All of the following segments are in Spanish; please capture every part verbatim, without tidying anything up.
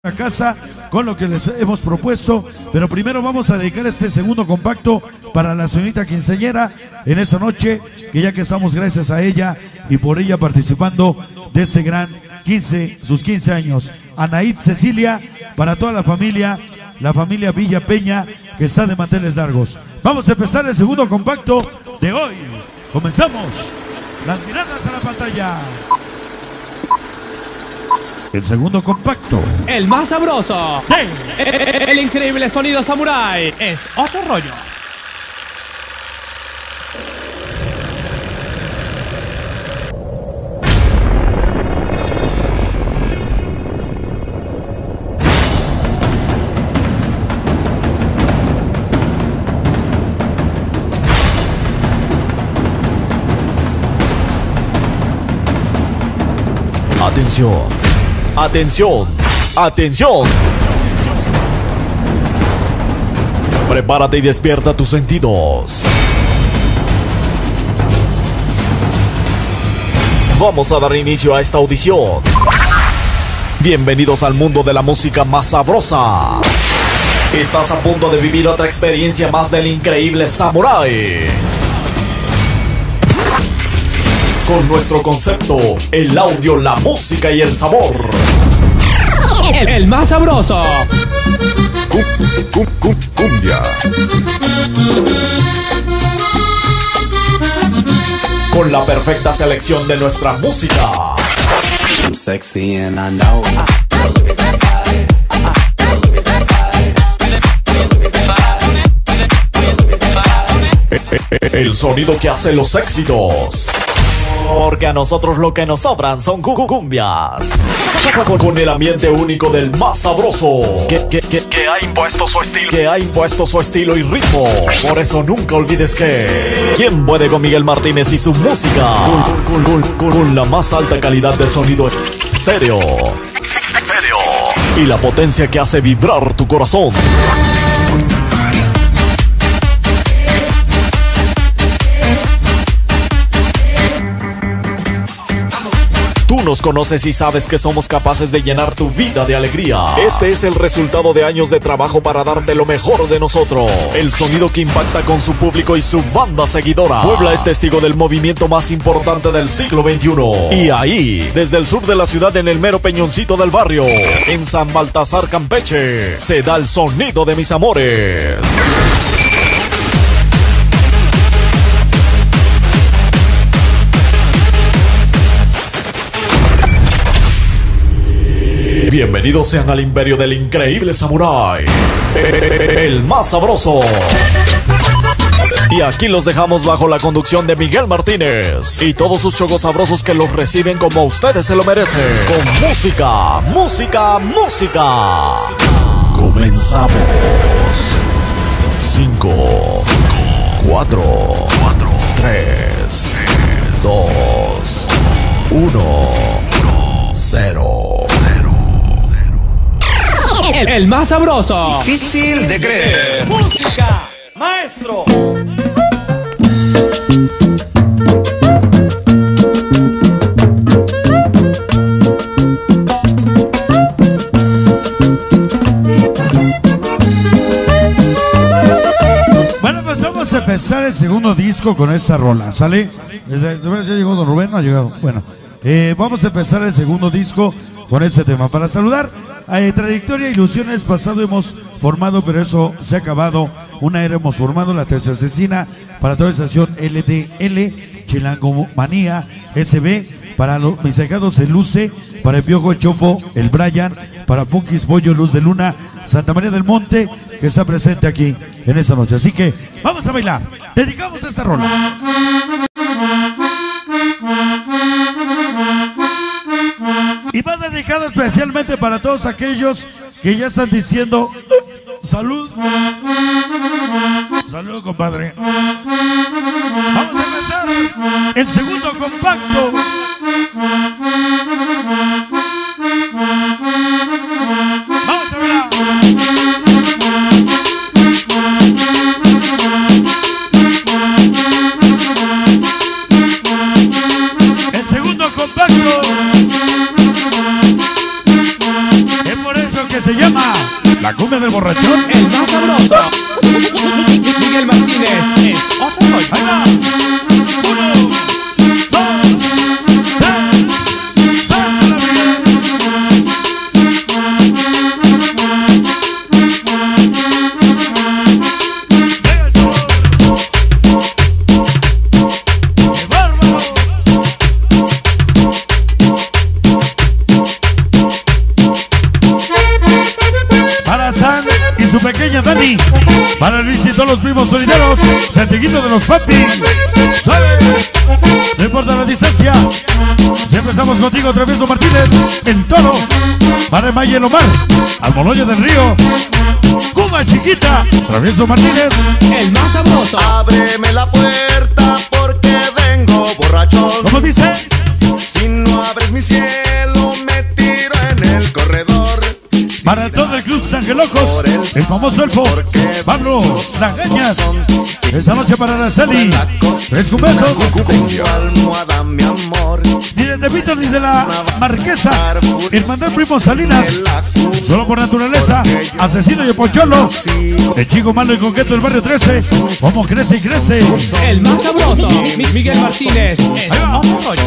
a casa con lo que les hemos propuesto, pero primero vamos a dedicar este segundo compacto para la señorita quinceañera en esta noche, que ya que estamos gracias a ella y por ella participando de este gran quince, sus quince años. Anaid Cecilia, para toda la familia, la familia Villa Peña, que está de manteles largos. Vamos a empezar el segundo compacto de hoy. Comenzamos. Las miradas a la pantalla. El segundo compacto. El más sabroso. Sí. El increíble sonido samurai. Es otro rollo. Atención. Atención, atención. Prepárate y despierta tus sentidos. Vamos a dar inicio a esta audición. Bienvenidos al mundo de la música más sabrosa. Estás a punto de vivir otra experiencia más del increíble Samurai. Con nuestro concepto, el audio, la música y el sabor. El, el más sabroso. Cum, cum, cum, cumbia. Con la perfecta selección de nuestra música. I'm sexy and I know it. El sonido que hace los éxitos. Porque a nosotros lo que nos sobran son cumbias. Con el ambiente único del más sabroso, que, que, que, que ha impuesto su estilo, que ha impuesto su estilo y ritmo. Por eso nunca olvides que ¿quién puede con Miguel Martínez y su música? Con, con, con, con la más alta calidad de sonido estéreo y la potencia que hace vibrar tu corazón. Tú nos conoces y sabes que somos capaces de llenar tu vida de alegría. Este es el resultado de años de trabajo para darte lo mejor de nosotros. El sonido que impacta con su público y su banda seguidora. Puebla es testigo del movimiento más importante del siglo veintiuno. Y ahí, desde el sur de la ciudad, en el mero peñoncito del barrio, en San Baltasar, Campeche, se da el sonido de mis amores. Bienvenidos sean al imperio del increíble Samurai, el más sabroso. Y aquí los dejamos bajo la conducción de Miguel Martínez y todos sus chogos sabrosos que los reciben como ustedes se lo merecen. Con música, música, música. Comenzamos. Cinco, cuatro, tres, dos, uno, cero. El, el más sabroso. Difícil de creer. Música, maestro. Bueno, pues vamos a empezar el segundo disco con esta rola, ¿sale? Desde, ¿ya llegó don Rubén? No ha llegado. Bueno, eh, vamos a empezar el segundo disco con este tema. Para saludar, eh, trayectoria, ilusiones, pasado hemos formado, pero eso se ha acabado. Una era hemos formado, la tercera asesina, para toda la estación L D L, Chilangomanía, S B, para los mis allegados el Luce, para el Piojo, el Chopo, el Brian, para Punkis, Bollo, Luz de Luna, Santa María del Monte, que está presente aquí en esta noche. Así que vamos a bailar, dedicamos a esta rola. Y va dedicado especialmente para todos aquellos que ya están diciendo salud. Salud, compadre. Vamos a empezar el segundo compacto. Vamos a ver. El segundo compacto. Es por eso que se llama la cumbia del borrachón. El más sabroso. Miguel Martínez es otro rollo. Ahí va. Uno, dos, tres, ¡sácala! Y su pequeña Dani, para Luis y todos los primos solideros, Santiguito de los papi. ¿Sabe? No importa la distancia. Siempre estamos contigo, Travieso Martínez, el Toro, para Maya el Omar, al Moloyo del Río, Cuba Chiquita, Travieso Martínez, el más sabroso. Ábreme la puerta porque vengo borrachón. ¿Cómo dice? Si no abres mi cielo, me tiro en el corredor. Para todo el club Sangelocos, el famoso elfo, Pablo Lagañas. Esta noche para Araceli, tres cumbesos. Almohada, mi amor. Ni de Tepito ni de la Marquesa, Hermandad Primo Salinas. Solo por naturaleza, Asesino y Pocholo. El chico malo y coqueto del barrio trece. Como crece y crece. El más sabroso. Miguel Martínez es otro rollo.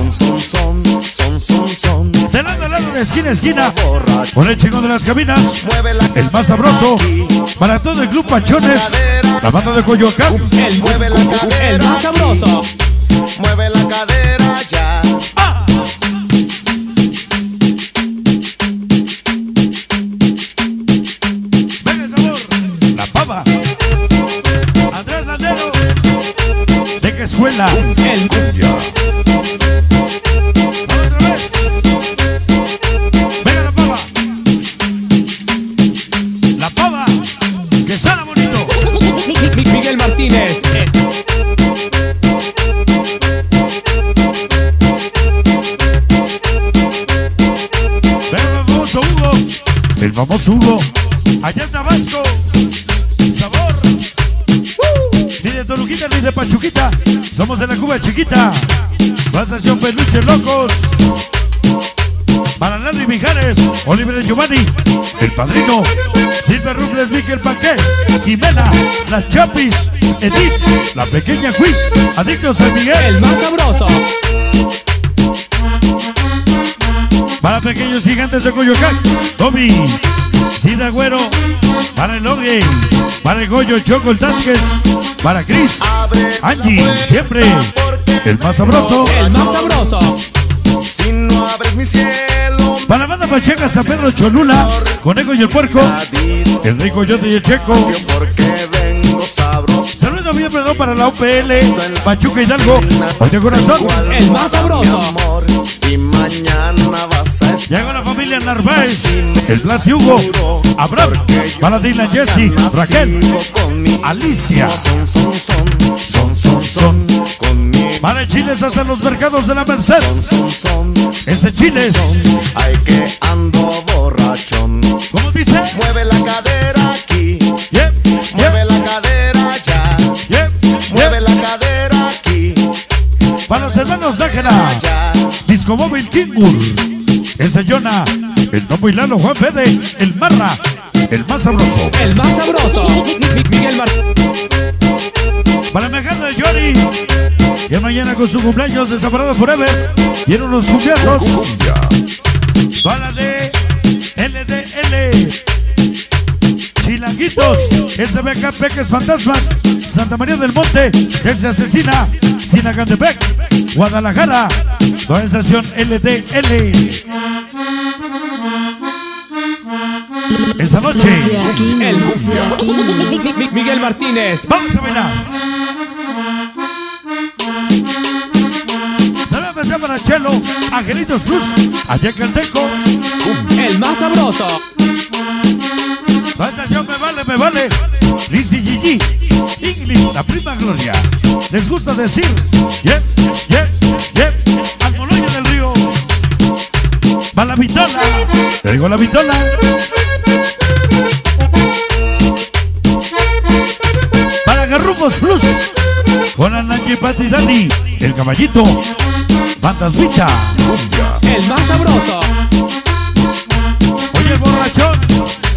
De lado a lado, de esquina a esquina, con el chico de las cabinas, el más sabroso, para todo el club Pachones, la banda de Coyoacán. El, el más sabroso. Mueve la cadera ya. ¡Ah! Venga el sabor, la pava, Andrés Landero, ¿de qué escuela? El cumbia. Miguel Martínez. El famoso Hugo, el famoso Hugo, allá en Tabasco, sabor. Ni de Toluquita ni de Pachuquita, somos de la Cuba Chiquita. Pasación Peluche Locos. Para Larry Mijares, Oliver Giovanni, el Padrino, Silvia Rubles, Miquel Panqué, Jimena, la Chapis, Edith, la Pequeña Queen, Adictos San Miguel. El más sabroso. Para Pequeños Gigantes de Coyoacán, Tommy, Sida Güero, para el Ogue, para el Goyo, Choco, el Tasques, para Chris, Angie, siempre, el más sabroso. El más sabroso. Si no abres mi cielo. Para la banda Pacheca, San Pedro Cholula, Conejo y el Puerco, el Rico Yote y el Checo. Porque vengo sabroso. Saludos bien, perdón, para la O P L, Pachuca Hidalgo, Oye Corazón. El más sabroso. Y mañana vas a estar. Llegó la familia Narváez, el Blas y Hugo, Abraham, para Dylan, Jesse, Raquel, Alicia. Son, son, son, son, son, son, conmigo. Para Chiles hasta los mercados de la Merced. Son, son, son, Ese Chiles. ay que ando borrachón. ¿Cómo dice? Mueve la cadera aquí. Yep, Mueve yep, la cadera allá. yep, Mueve yep. la cadera aquí. Para los hermanos Nájera, Disco Móvil Kingur, ese Jonah, el Topo y Lalo, Juan Fede, el Marra, el más sabroso. El más sabroso. Miguel Martínez. Para Mejano de Johnny, que mañana con su cumpleaños Desaparado Forever, tiene unos cumbiazos. Para de L D L, Chilanguitos, S B K Peques Fantasmas, Santa María del Monte, Ese Asesina, Sinacantepec, Guadalajara, organización L D L. Esa noche, El Mi- Miguel Martínez. vamos a bailar. Saludos especial para Chelo, Angelitos Plus, allá en Calteco. El más sabroso. La estación me vale, me vale. Lizzy Gigi, Ingrid, la prima Gloria. Les gusta decir, yep, yep, yep, al Moloyo del Río. Va la vitola, te digo la vitola. Para Garrufos Plus, con Ananji, Pati, Dani, el caballito, Fantasmita. El más sabroso. Oye, el borrachón,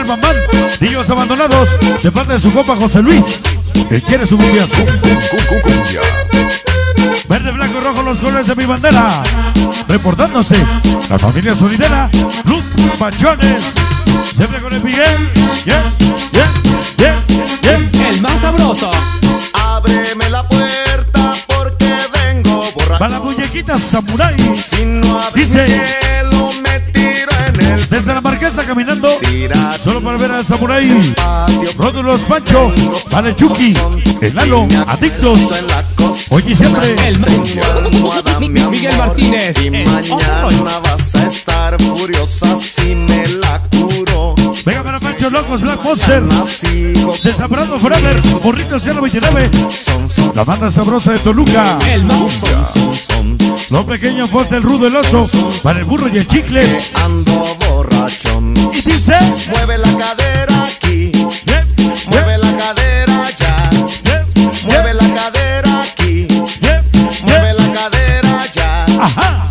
Mamán. Niños abandonados de parte de su compa José Luis, que quiere su cumbiazo. Cumbia. Verde, blanco y rojo los colores de mi bandera. Reportándose la familia sonidera Luz Pachones. Siempre con el Miguel. Yeah, yeah, yeah, yeah. El más sabroso. Ábreme la puerta porque vengo borracho. Para la muñequita Samurai. Si no abres Dice, mi cielo, me tiro en el desde la Marquesa caminando, tira solo para ver al Samurai. patio. Rótulos Pancho, Vale Chucky, el Lalo, Adictos. En la cosa. Hoy y siempre. El más. Almohada, mi Miguel amor, Martínez. y El mañana otro. vas a estar furiosa si me la curo. Venga para Pancho Locos, Black Monster. Nací Desamparado Forever, Burrito Cielo veintinueve. son, son, La banda sabrosa de Toluca. El más. son, son, son. Lo pequeño Fox, el rudo, el oso. Para el burro y el chicle. Ando borrachón. Y dice. Mueve la cadera aquí, Yeah, mueve la cadera allá. yeah, Mueve la cadera aquí, yeah, mueve yeah. la cadera allá. Ajá.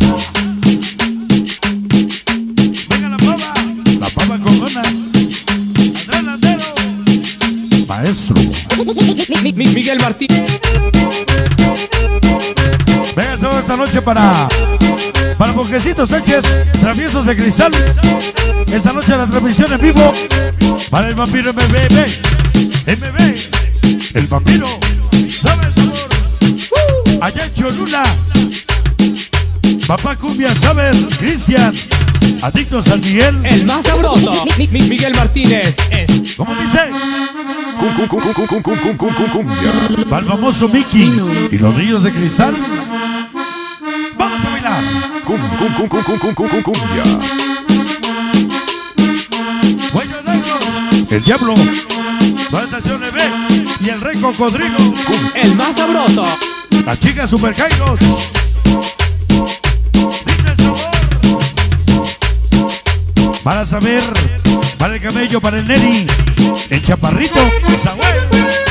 Venga la pava. La pava con dona. Andrés Landero. Maestro. Mi- mi- Miguel Martínez. Venga sábado esta noche para para Bojecito Sánchez, Traviesos de Cristal. Esta noche la transmisión en vivo para el vampiro M B B. M B, el vampiro. ¿Sabes, amor? Uh, allá en Cholula. Papá Cumbia, ¿sabes? Cristian. Adictos al Miguel. El más sabroso. Mi- mi- Miguel Martínez. Es. ¿Cómo dice? Cumbia. Para el famoso Mickey y los niños de cristal. Vamos a bailar. Cumbia. Buenos Negros, el Diablo, la estación B y el Rey Cocodrilo. El más sabroso. Las chicas Super Kairos. Dice el sabor. Para saber, para el camello, para el Neri, el Chaparrito, Samuel.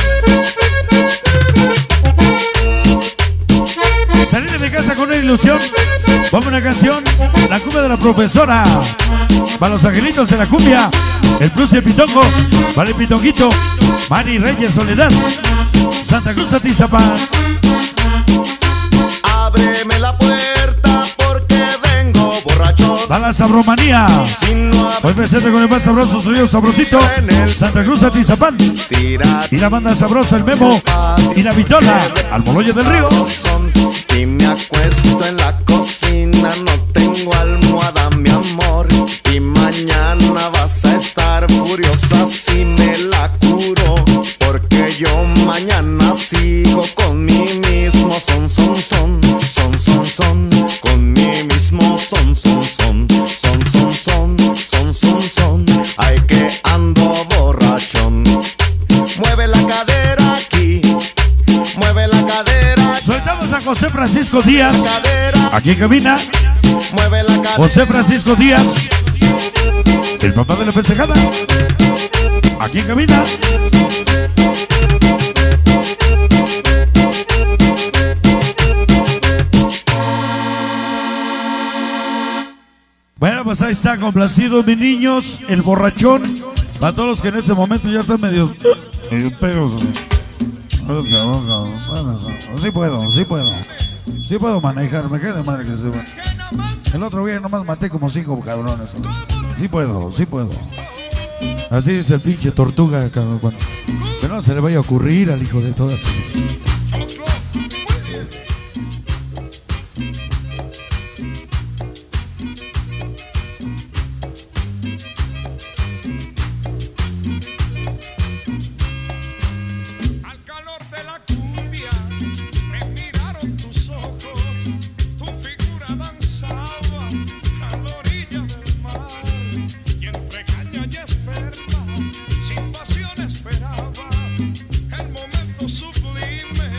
Salir de mi casa con una ilusión. Ponme una canción, la cumbia de la profesora. Para los angelitos de la cumbia, el plus y el pitongo. Para el pitonguito, Mari Reyes Soledad, Santa Cruz Atizapán. Ábreme la puerta porque vengo borracho. Para la sabromanía. Si no Hoy abres presente con el más sabroso sonido sabrosito, Santa Cruz Atizapán. tira Y la banda sabrosa, el Memo y la Vitola, al Moloye del Río. son. Y me acuesto en la cocina, no tengo almohada, mi amor. Y mañana vas a estar furiosa si me la curo. Porque yo mañana sigo con mi mismo son, son, son, son, son, son. Con mi mismo son, son, son, son, son, son, son, son, son. Ay, que ando borrachón. Mueve la cadera aquí, mueve la cadera allá. Soltamos a José Francisco Díaz, Cadera, aquí en cabina. mueve la cadera. José Francisco Díaz, el papá de la festejada, aquí en cabina. Bueno, pues ahí está, complacido, mis niños, el borrachón. Para todos los que en este momento ya están medio, medio pedos. Bueno, sí puedo, sí puedo. Sí puedo manejar, me queda de madre que se va. El otro día nomás maté como cinco cabrones. Sí puedo, sí puedo. Así es el pinche tortuga, cabrón. Cuando- que no se le vaya a ocurrir al hijo de todas. Al calor de la cumbia me miraron tus ojos, tu figura danzaba a la orilla del mar y entre caña y esperma sin pasión esperaba el momento sublime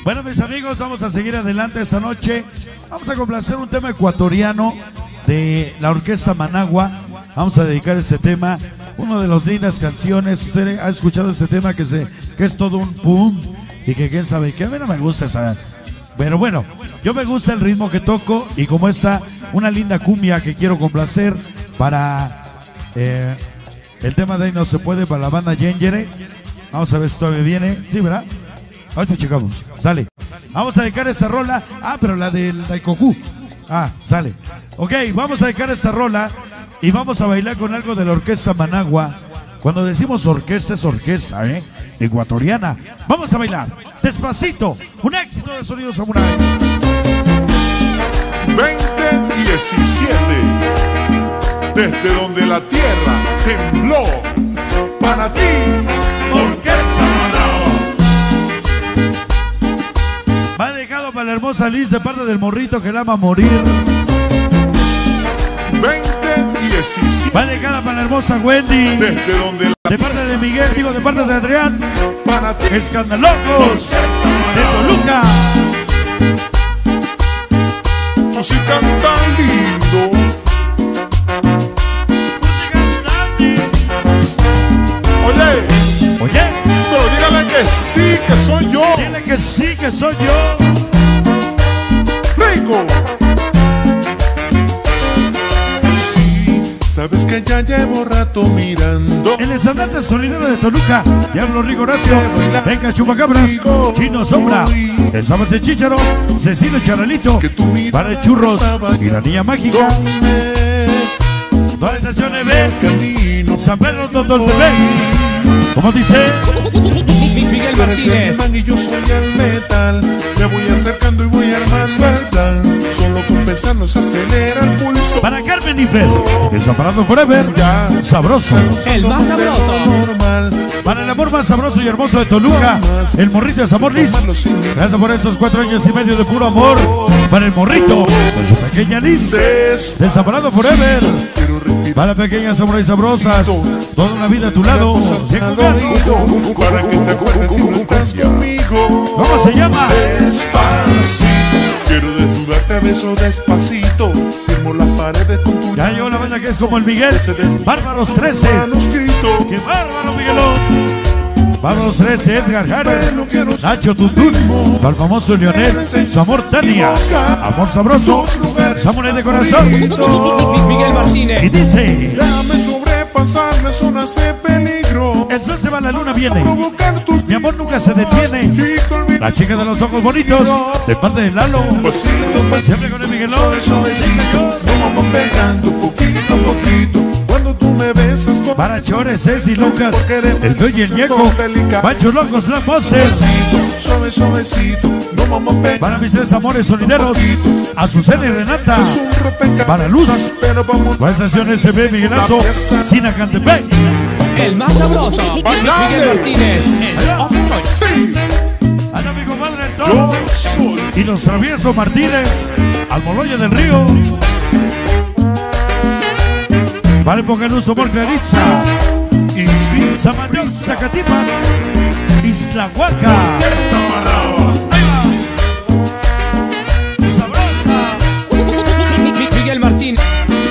Bueno, mis amigos, vamos a seguir adelante esta noche. Vamos a complacer un tema ecuatoriano de la Orquesta Managua. Vamos a dedicar este tema, una de las lindas canciones. Usted ha escuchado este tema que, se, que es todo un pum y que quién sabe que a mí no me gusta esa. Pero bueno, yo me gusta el ritmo que toco y como está una linda cumbia que quiero complacer para eh, el tema de Ahí No Se Puede para la banda Yengere. Vamos a ver si todavía viene. Sí, ¿verdad? Ahorita checamos. Sale. Vamos a dedicar esta rola. Ah, pero la del Daikoku. Ah, sale. Ok, vamos a dedicar esta rola y vamos a bailar con algo de la Orquesta Managua. Cuando decimos orquesta es orquesta, ¿eh? Ecuatoriana. Vamos a bailar. Despacito. Un éxito de Sonido Samurai. veinte diecisiete. Desde donde la tierra tembló. Para ti, Orquesta Managua. Va dedicado para la hermosa Liz de parte del morrito que la ama morir. veinte diecisiete. Va dedicada para la hermosa Wendy. Desde donde la De parte de Miguel, digo, de parte de Adrián. para ti, Escandalocos de Toluca. música tan lindo. Oye, Oye, pero dígale que sí, que soy yo. dile que sí, que soy yo. Rico. Sí, sabes que ya llevo rato mirando. El estandarte solidero de Toluca, Diablo Rico Horacio, Venga Chupacabras, Chino Sombra, el Sabas de Chícharo, Cecilio Charalito, para el Churros y la Niña Mágica. Toda la estación de B, Camino. San Pedro Totol T V. Como dice, Miguel Tú eres el Martínez. imán y yo soy el metal. Me voy acercando y voy armando el plan. Solo con pensarlo se acelera el pulso. para Carmen y Fred, Desamparado Forever, sabroso. El más sabroso. Normal. Para el amor más sabroso y hermoso de Toluca, el morrito es Amor Liz. Gracias por estos cuatro años y medio de puro amor. Para el morrito, con su pequeña Liz. Desamparado Forever. Quiero respirar Para pequeñas samuráis sabrosas, toda una vida a tu lado. Bien al jugado. oído, para que te acuerdes si no estás conmigo. ¿Cómo se llama? Despacito. Quiero desnudarte a beso despacito. Firmo las paredes con tu Ya llegó la banda que es como el Miguel. Bárbaros trece. manuscrito. ¡Qué bárbaro, Miguelón! Bárbaros trece, Edgar Jara, Nacho Tutún, para el famoso Lionel, su amor Tania, amor sabroso, Samurai de corazón. Miguel Martínez. Y dice, Déjame sobrepasar las zonas de peligro. el sol se va, la luna viene. Provocar tus Mi amor nunca se detiene. y conmigo. La chica de los ojos bonitos, de parte de Lalo. Pasito, pasito, Siempre con el Miguelón. suavecito, nos vamos pegando poquito a poquito. Cuando tú me besas con Para Chores, Ceci, Lucas, el Doy y el Ñeco, Pancho Locos, Black Monster. suave, suavecito, nos vamos pegando. Para mis tres amores solideros, Azucena y Renata. Es un rompecabezas, Para Luz. pero vamos Para estación S B, Miguelazo, Sina Cantepec. El más sabroso. Miguel Martínez. El otro. sí, Anda mi compadre el yo Toro. soy. Y los traviesos Martínez, Almoloya del Río. Para el Pocaluso, Amor Claritza. Y sí, San Mateo, Zacatipa, Isla Huaca. Sabrosa. Miguel Martínez.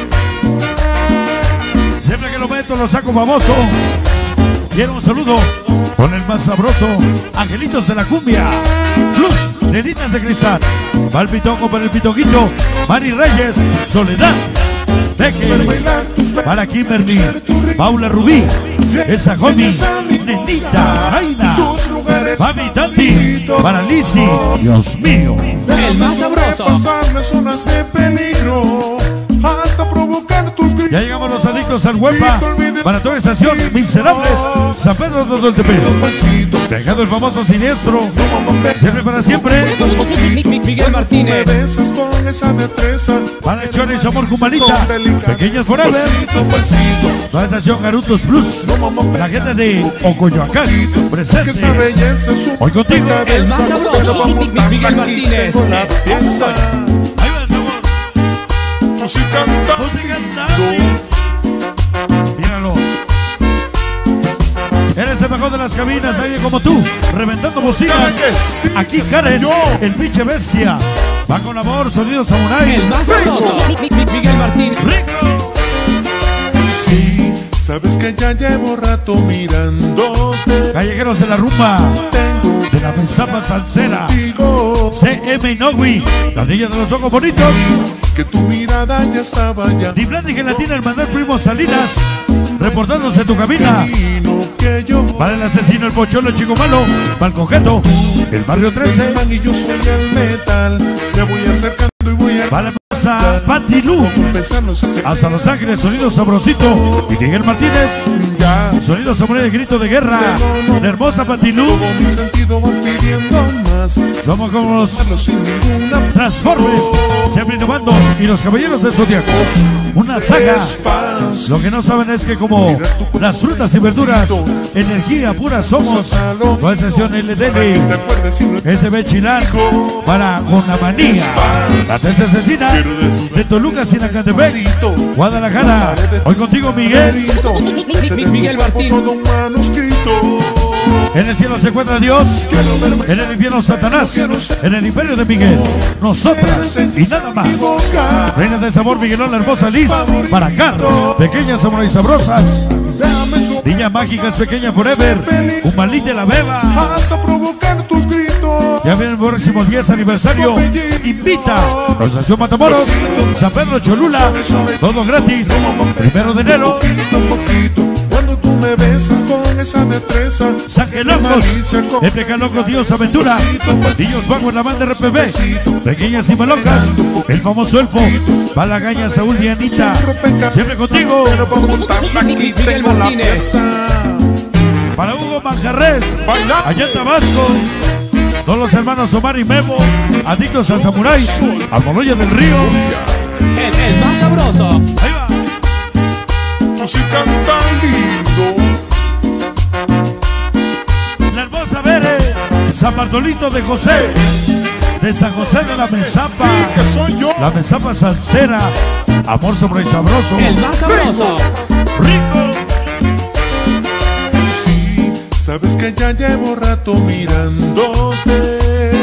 Siempre que lo meto lo saco baboso. Quiero un saludo con el más sabroso, Angelitos de la Cumbia, Luz, Nenitas de Cristal, va el pitongo para el pitonguito, Mari Reyes, Soledad, Peque, para Kimberly, Paula Rubí, esa homie, Nenita, Jaina, Mami Tanti, para Lizzy, Dios mío. El más sabroso. pasar las zonas de peligro hasta provocar tus gritos. Ya llegamos los adictos al huepa, para toda estación, Miserables, San Pedro de Doltepec, dejando el famoso siniestro, siempre para siempre. Miguel Martínez. Me besas con esa destreza. Para el Chori, Amor Cumalita, Pequeñas Forever, Pasito, pasito, toda estación Garutos Plus, la gente de Ocoyoacán, que esa presente, belleza es un hoy contigo. El más sabroso. Miguel Martínez. con la pieza. Ahí va el sabor, Música tan música Nati. Míralo. Eres el mejor mejor de las cabinas, alguien como tú, reventando bocinas. Aquí Karen, el pinche bestia. Va con amor, sonido samurai. El más sabroso, Mi- Mi- Miguel Martínez. Rico. Sí, sabes que ya llevo rato mirándote. Callejeros de la rumba, Tengo de la mesapa salsera. contigo C M Inogui, la niña de los ojos bonitos. que tu mirada ya estaba ya. Diblandi Gelatina, Hermandad Primo Salinas, reportándose tu cabina. Camino que yo voy. Para el asesino, el pocholo, el chico malo, para el coqueto, el barrio trece. Man y yo soy el metal. Me voy acercando y voy a Para la plaza, Patilú, confesarnos hace hasta Los Ángeles, sonido sabrosito. Y Miguel Martínez, ya. sonido samurai de grito de guerra. La hermosa Patilú, Todo mi sentido va pidiendo más. somos como los Sin ninguna Transformers, siempre innovando. Y los caballeros del Zodiaco, una saga. espacio. Lo que no saben es que como las frutas y verduras, energía pura somos. No excepción L D Te N, acuerdas si no S B Chilán, para con la manía. La tercera asesina de Toluca, Sinacantepec, Guadalajara. Hoy contigo, Miguel. Mi- Mi- Miguel Martínez. Todo un manuscrito. En el cielo se encuentra Dios, en el infierno Satanás, en el imperio de Miguel, nosotras y nada más. Reina del sabor, Miguelón, la hermosa Liz, para Carlos, pequeñas samurai sabrosas, Déjame soplar niñas mágicas, pequeña forever, un malite la beba. hasta provocar tus gritos. Ya viene el próximo diez aniversario. Invita Organización Matamoros, San Pedro Cholula, todo gratis. Primero de enero, Poquito a poquito. Cuando tú me besas con esa destreza. Saque Locos, F K Locos, Dios Aventura, Niños Vago en la banda R P B, Pequeñas y Malocas, el famoso elfo, Balagaña, Saúl y Anita, siempre contigo. Pero para montarla aquí Miguel tengo la Martínez. pieza. Para Hugo Manjarres, allá en Tabasco, todos los hermanos Omar y Memo, adictos al samurái, al Moloya del Río. El, el más sabroso. Ahí va. Música tan lindo. La hermosa Bere, San Bartolito de José, de San José de la Mesapa, Que soy yo. la Mesapa salsera, amor sobre sabroso, El más sabroso. rico. Sí, sabes que ya llevo rato mirándote.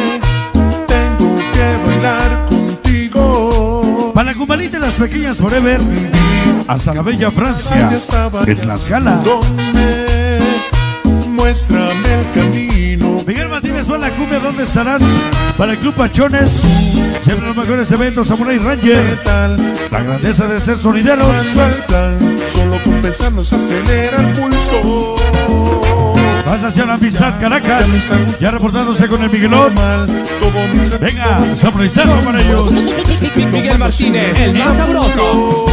Tengo que bailar contigo. Para la Cumalita y las pequeñas forever, hasta la bella Francia, Ya estaba en la escala. ¿Dónde? Muéstrame el camino. Miguel Martínez, para la cumbia, ¿dónde estarás? Para el Club Pachones, siempre los mejores eventos, Samurai ¿Qué Ranger, tal? la grandeza de ser sonideros. Cuando el plan, solo con pensarnos acelera el pulso. Vas hacia la amistad Caracas, ya reportándose con el Miguelón. Normal, todo mi sentido Venga, samurai para ellos. Mi- Mi- Miguel Martínez. El más sabroso.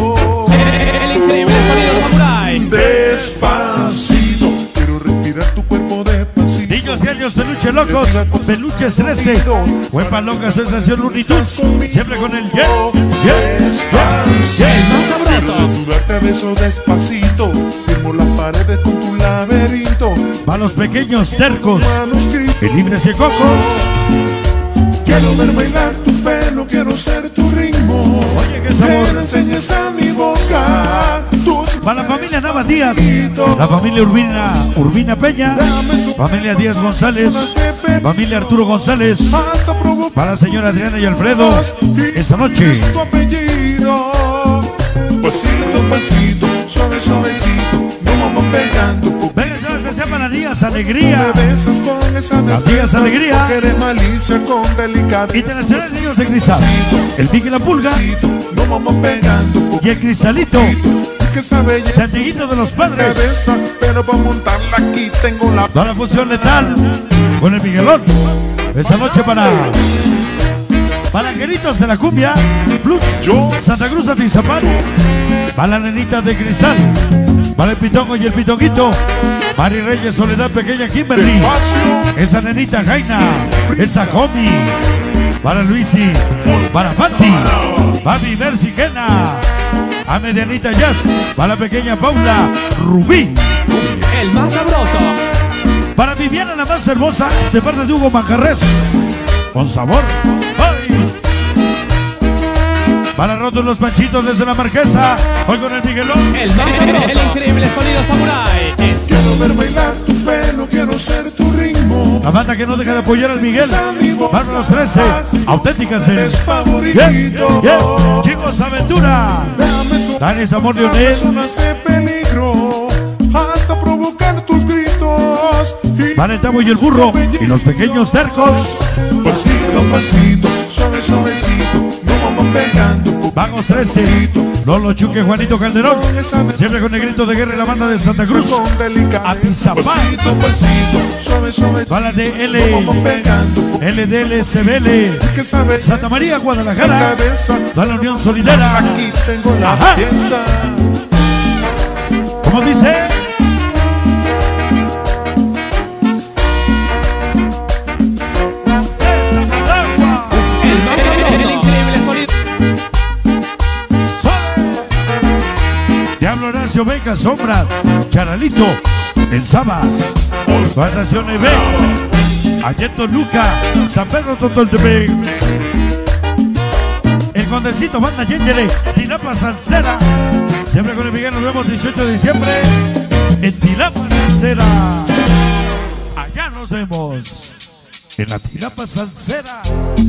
El increíble sonido samurai. Despacito, quiero respirar tu cuerpo despacito. Niños y años, peluche locos, peluches trece, Huepa Loca, sensación Looney Tunes, siempre con el yeah, yeah, Despacito, El más sabroso. quiero desnudarte a beso despacito. Firmo las paredes con tu laberinto. para los pequeños tercos, Manuscrito, y libres y cocos. quiero ver bailar tu pelo, quiero ser tu ritmo. Oye, qué Que sabor. le enseñes a mi boca tus Para la familia Nava Díaz, la familia Urbina, Urbina Peña, familia Díaz González, familia Arturo González, hasta provocar para la señora Adriana y Alfredo, esta noche. tu apellido. Pasito, pasito, suave, suavecito, nos vamos pegando. Venga, esta especial para Díaz Alegría, Me besas con esa Las Díaz Alegría. que eres malicia con delicadeza. Internacionales Niños de Cristal, el Pique y la Pulga, Nos vamos pegando. y el Cristalito, Que esa belleza Santiguito de los me Padres. besa, pero para montarla aquí tengo la Toda la función letal con el Miguelón. Esta noche para para Angelitos de la Cumbia Plus, Yo. Santa Cruz Atizapán, para la nenita de Cristal, para el Pitongo y el Pitonguito, Mari Reyes, Soledad Pequeña, Kimberly, espacio. esa nenita Jaina, esa homie, para Luisi, para Fati, Babi Mercy Kena, a medianita Jazz, para la pequeña Paula Rubí. El más sabroso. Para Viviana, la más hermosa, de parte de Hugo Manjarres, con sabor. ¡Ay! Para rotos los panchitos desde la Marquesa. Hoy con el Miguelón. El más sabroso, el increíble sonido samurai. Quiero ver bailar tu pelo, quiero ser tu ritmo. La banda que no deja de apoyar al Miguel. Para los trece, auténticas de Es favorito. yeah, yeah. Chicos Aventura. Déjame so- Dani Zamor de Onel. zonas de peligro, hasta provocar tus gritos. Y Para el Tabo y el Burro. Y los pequeños tercos. pasito, pasito, suave, suavecito, nos vamos pegando. Vagos trece. Lolo Chuque, Juanito Calderón. Siempre con el grito de guerra y la banda de Santa Cruz. Atizapán. Pasito, pasito, suave, suave, Bala de nos vamos L. pegando. L D L C B L. Que sabes, Santa María, Guadalajara. cabeza, Da la Unión Solidera. aquí tengo la Ajá. pieza. Como dice. El más sabroso, el increíble sonido. Diablo Horacio Beca, Sombras, Charalito, El Sabas, Vasación B, Ayeto Luca, San Pedro Totoltepec, El Condecito, Banda Yengele, Tilapa Salsera. Siempre con el Miguel nos vemos dieciocho de diciembre en Tilapa Salsera. Allá nos vemos en la Tilapa Salsera.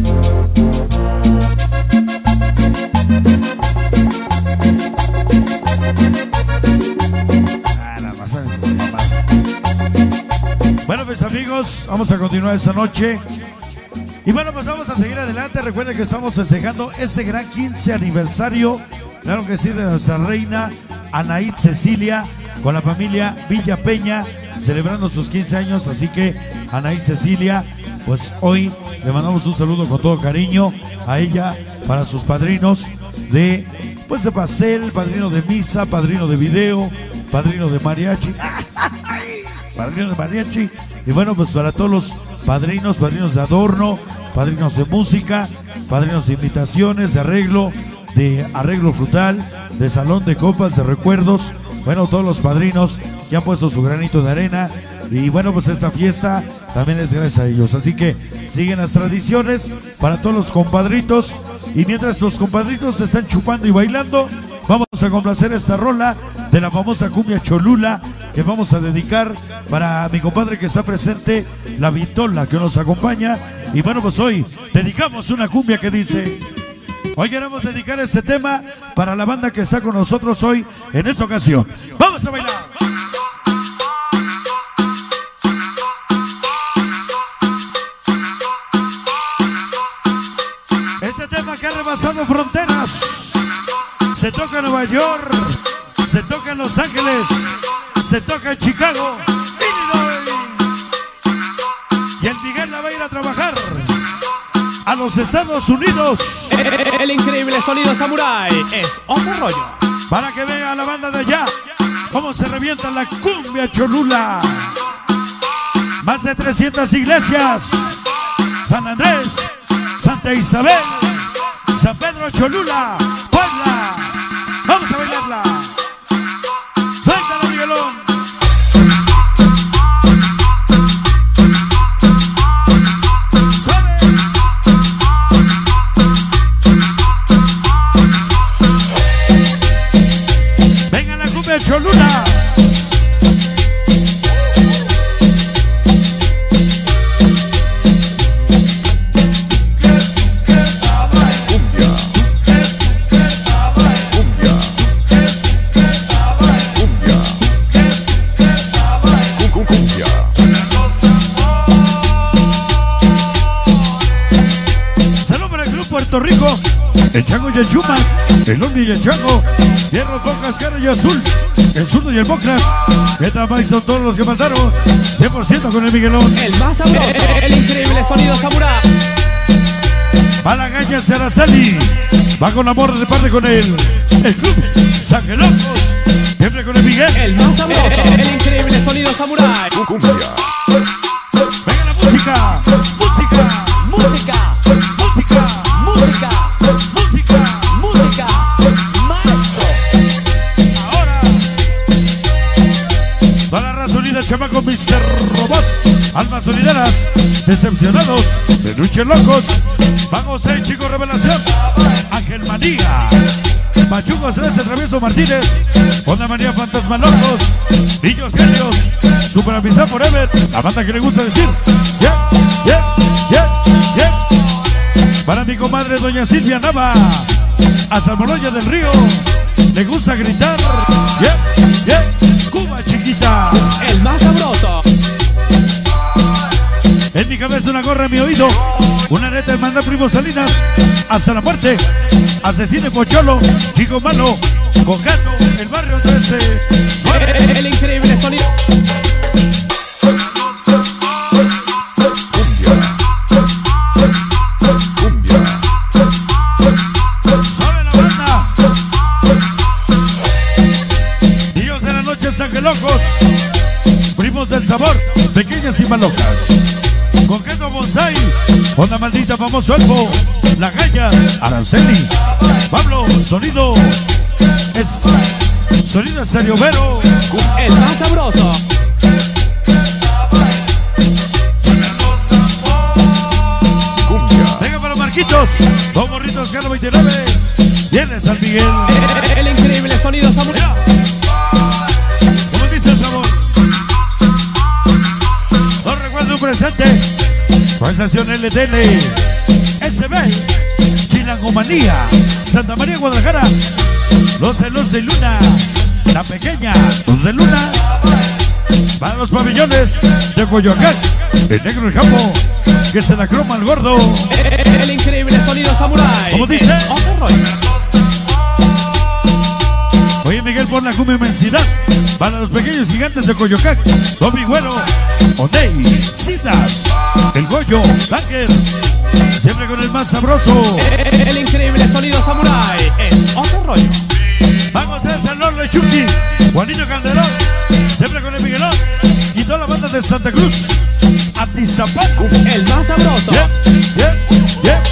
Bueno, mis amigos, vamos a continuar esta noche. Y bueno, pues vamos a seguir adelante. Recuerden que estamos festejando ese gran quince aniversario, claro que sí, de nuestra reina Anaí Cecilia, con la familia Villa Peña, celebrando sus quince años. Así que Anaí Cecilia, pues hoy le mandamos un saludo con todo cariño a ella, para sus padrinos de, pues de pastel, padrino de misa, padrino de video, padrino de mariachi. Padrino de mariachi. Y bueno, pues para todos los padrinos, padrinos de adorno, padrinos de música, padrinos de invitaciones, de arreglo, de arreglo frutal, de salón de copas, de recuerdos. Bueno, todos los padrinos que han puesto su granito de arena. Y bueno, pues esta fiesta también es gracias a ellos. Así que siguen las tradiciones para todos los compadritos. Y mientras los compadritos se están chupando y bailando, vamos a complacer esta rola de la famosa cumbia Cholula, que vamos a dedicar para mi compadre que está presente, la Vitola, que nos acompaña. Y bueno, pues hoy dedicamos una cumbia que dice: hoy queremos dedicar este tema para la banda que está con nosotros hoy en esta ocasión. ¡Vamos a bailar! Este tema que ha rebasado fronteras. Se toca en Nueva York, se toca en Los Ángeles, se toca en Chicago, Illinois. Y el Miguel la va a ir a trabajar a los Estados Unidos. El increíble sonido samurai es otro rollo. Para que vea a la banda de allá cómo se revienta la cumbia Cholula. Más de trescientas iglesias. San Andrés, Santa Isabel, San Pedro Cholula, Puebla. Vamos a bailarla. Suéltala, Miguelón. Suave. Venga la cumbia Cholula. Puerto Rico, el Chango y el Chumas, el Omni y el Chango, Hierro, Bocas, Cara y Azul, el Zurdo y el Bocas. ¿Qué tal, son todos los que faltaron? cien por ciento con el Miguelón. El más sabroso, el increíble sonido samurai. Palagaña Sarazali, va con amor de parte con él. El club Sangelocos, siempre con el Miguel. El más sabroso, el increíble sonido samurai. Venga la música, música, Música, música, música, música. música, maestro. Ahora, toda la raza unida, chamaco, mister Robot, almas solideras, decepcionados, peluches locos. Vamos, eh, chicos, revelación. Acá Ángel Manía, Machuco Celeste Travieso Martínez, Onda María Fantasma Locos, Niños Genios, Super Amistad Forever, la banda que le gusta decir, yeah, yeah, yeah, yeah. Para mi comadre doña Silvia Nava, hasta Moloya del Río, le gusta gritar, yeah, yeah, Cuba chiquita. El más sabroso. En mi cabeza una gorra en mi oído, una neta de manda Primo Salinas, hasta la muerte, Asesino Pocholo, Chico Malo, Cocato, el barrio trece. El, el increíble sonido. Suave la banda. Niños de la noche en San Locos, primos del sabor, pequeñas y malocas. Coqueto Bonsai, Onda Maldita, famoso Elfo, La Galla, Araceli, Pablo, sonido es sonido estéreo Vero. El más sabroso. Venga para Marquitos, dos morritos, Galo veintinueve, viene San Miguel. El, el increíble sonido samurai. Como dice el sabor, no recuerdo un presente. Sensación L T L, S B, Chilangomanía, Santa María Guadalajara, Los Celos de Luna, La Pequeña, Luz de Luna, para los pabellones de Coyoacán, el negro el campo, que se la croma al gordo. El, el increíble sonido samurai. ¿Cómo dice? Otro rollo. Oye Miguel, por la cumbia inmensidad, para los pequeños gigantes de Coyoacán, Don Miguelo, Oney, Citas, El Goyo, Tanker, siempre con el más sabroso. El, el increíble sonido samurai. Es otro rollo. Vamos a San Lorle Chucky, Juanito Calderón, siempre con el Miguelón y toda la banda de Santa Cruz, Atizapán. El más sabroso. Yeah, yeah, yeah.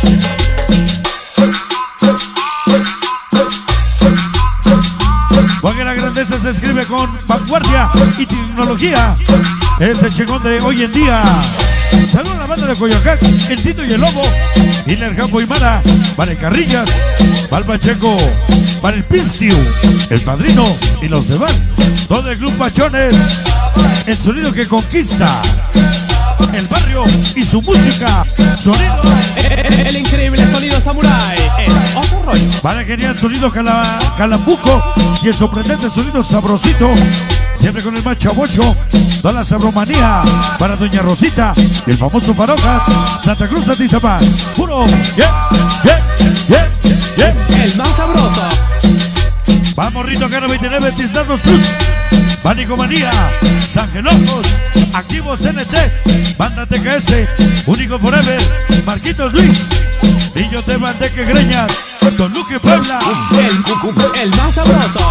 Porque la grandeza se escribe con vanguardia y tecnología. Ese chingón de hoy en día. Saludos a la banda de Coyoacán, el Tito y el Lobo, Hiller Campo y Mara, para el Carrillas, para el Pacheco, para el Pistiu, el Padrino y los demás. Todo el Club Pachones, el sonido que conquista el barrio y su música. Sonido. El, el increíble sonido samurai. Es otro rollo. Para el genial sonido cala, calambuco y el sorprendente sonido sabrosito. Siempre con el más chavocho, toda la sabromanía para Doña Rosita y el famoso Parojas, Santa Cruz Atizapán. Puro, yeah, yeah, yeah, yeah. El más sabroso. Vamos Rito Caro veintinueve, Tizardos Cruz, Pánico Manía, San Genojos, Activos N T, Banda T K S, Único Forever, Marquitos Luis, Niño de Bandeque Greñas, Don Luque Puebla. El, el más sabroso.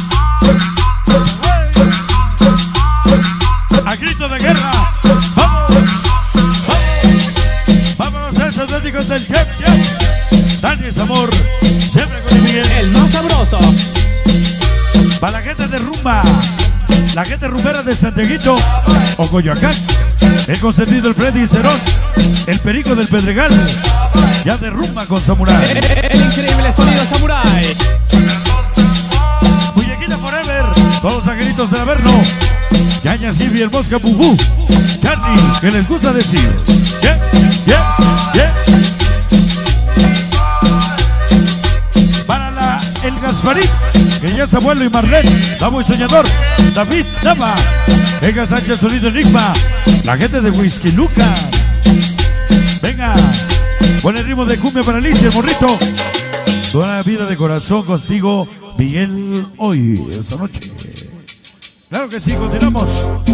A grito de guerra, vamos, vamos, vámonos a esos atléticos del Chef, Chef, Dani es amor, siempre con el Miguel. El más sabroso. Para la gente de rumba, la gente rumbera de Santiaguito o Coyoacán, el consentido del Freddy Cerón, el Perico del Pedregal, ya de rumba con Samurai. El, el increíble sonido samurai. Muñequita Forever, todos los angelitos del Averno, Yañas Gibi, el Mosca Pubú, Charlie, que les gusta decir, yeah, yeah, yeah. Para la, el Gasparín, que ya es abuelo y Marlene, Davo y Soñador, David Nava, Vega Sánchez, Sonido Enigma, la gente de Whisky Luca. Venga, pon el ritmo de cumbia para Alicia, el morrito. Toda la vida de corazón contigo, Miguel, hoy, esta noche. Claro que sí, continuamos.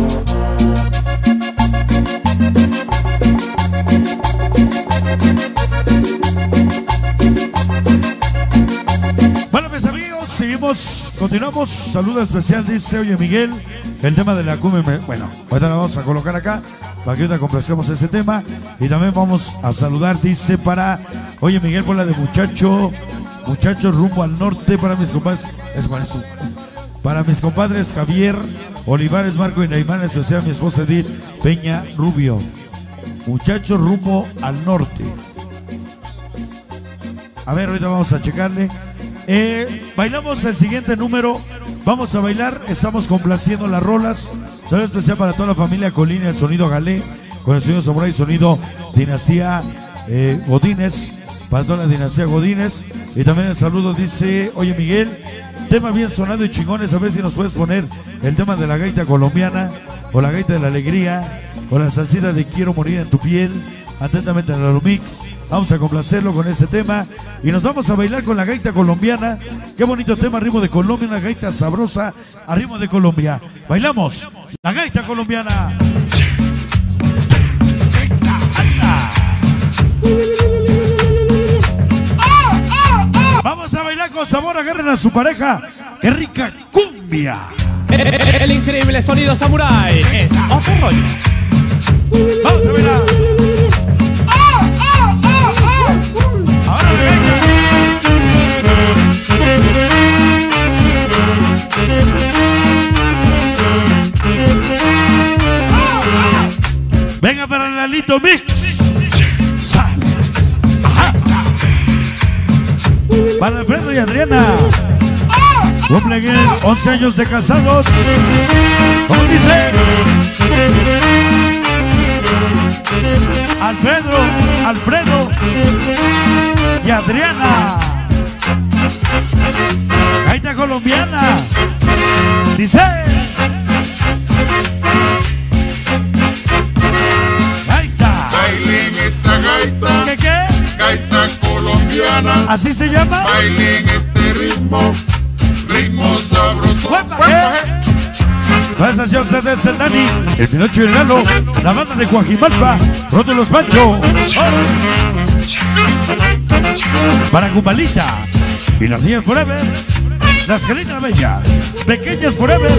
Bueno, mis amigos, seguimos, continuamos. Saludo especial, dice, oye Miguel, el tema de la cumbia, me, bueno, ahorita la vamos a colocar acá para que ahorita complazcamos ese tema. Y también vamos a saludar, dice, para, oye Miguel, por la de muchacho, muchachos rumbo al norte, para mis compadres, es para eso. Para mis compadres Javier, Olivares, Marco y Neymar, especial mi esposa Edith Peña Rubio. Muchachos rumbo al norte. A ver, ahorita vamos a checarle. Eh, bailamos el siguiente número. Vamos a bailar. Estamos complaciendo las rolas. Saludo especial para toda la familia Colina, el sonido Galé, con el sonido Samurai, sonido Dinastía eh, Godínez, para toda la dinastía Godínez. Y también el saludo dice: oye Miguel, tema bien sonado y chingones, a ver si nos puedes poner el tema de la gaita colombiana, o la gaita de la alegría, o la salsita de quiero morir en tu piel. Atentamente en el mix. Vamos a complacerlo con este tema y nos vamos a bailar con la gaita colombiana. Qué bonito tema, ritmo de Colombia, una gaita sabrosa a ritmo de Colombia. Bailamos la gaita colombiana. Vamos a bailar con sabor, agarren a su pareja. ¡Qué rica cumbia! El increíble sonido Samurai es otro rollo. Vamos a bailar. Ahora la gaita. Venga para el Lalito Mix. Ajá. Para Alfredo y Adriana. Cumplen once años de casados. ¿Cómo dice? Alfredo, Alfredo y Adriana. Gaita colombiana. Dice. Gaita. Bailen esta gaita. ¿Qué qué? Gaita colombiana. ¿Así se llama? Bailen este ritmo. Ritmo sabroso. ¡Huepa, qué! Gracias a ustedes, el Dani, el Pinocho y el Lalo, la banda de Coajimalpa, Roto los Pancho. Para Cumbalita y las niñas Forever, las Galitas Bellas, Pequeñas Forever.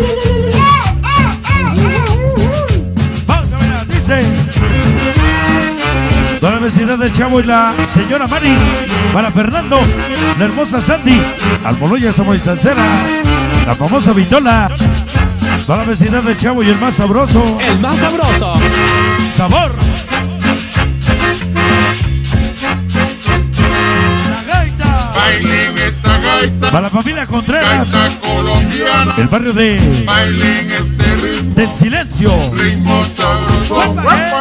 Vamos a ver, dice. Toda la vecindad del Chavo y la señora Mari. Para Fernando, la hermosa Sandy, Almoloya Samoy Salsera, la famosa Vitola. Toda la vecindad del Chavo y el más sabroso. El más sabroso. Sabor. La gaita. Bailen esta gaita. Para la familia Contreras. Gaita colombiana. El barrio de Bailen este ritmo. del Silencio. Ritmo sabroso.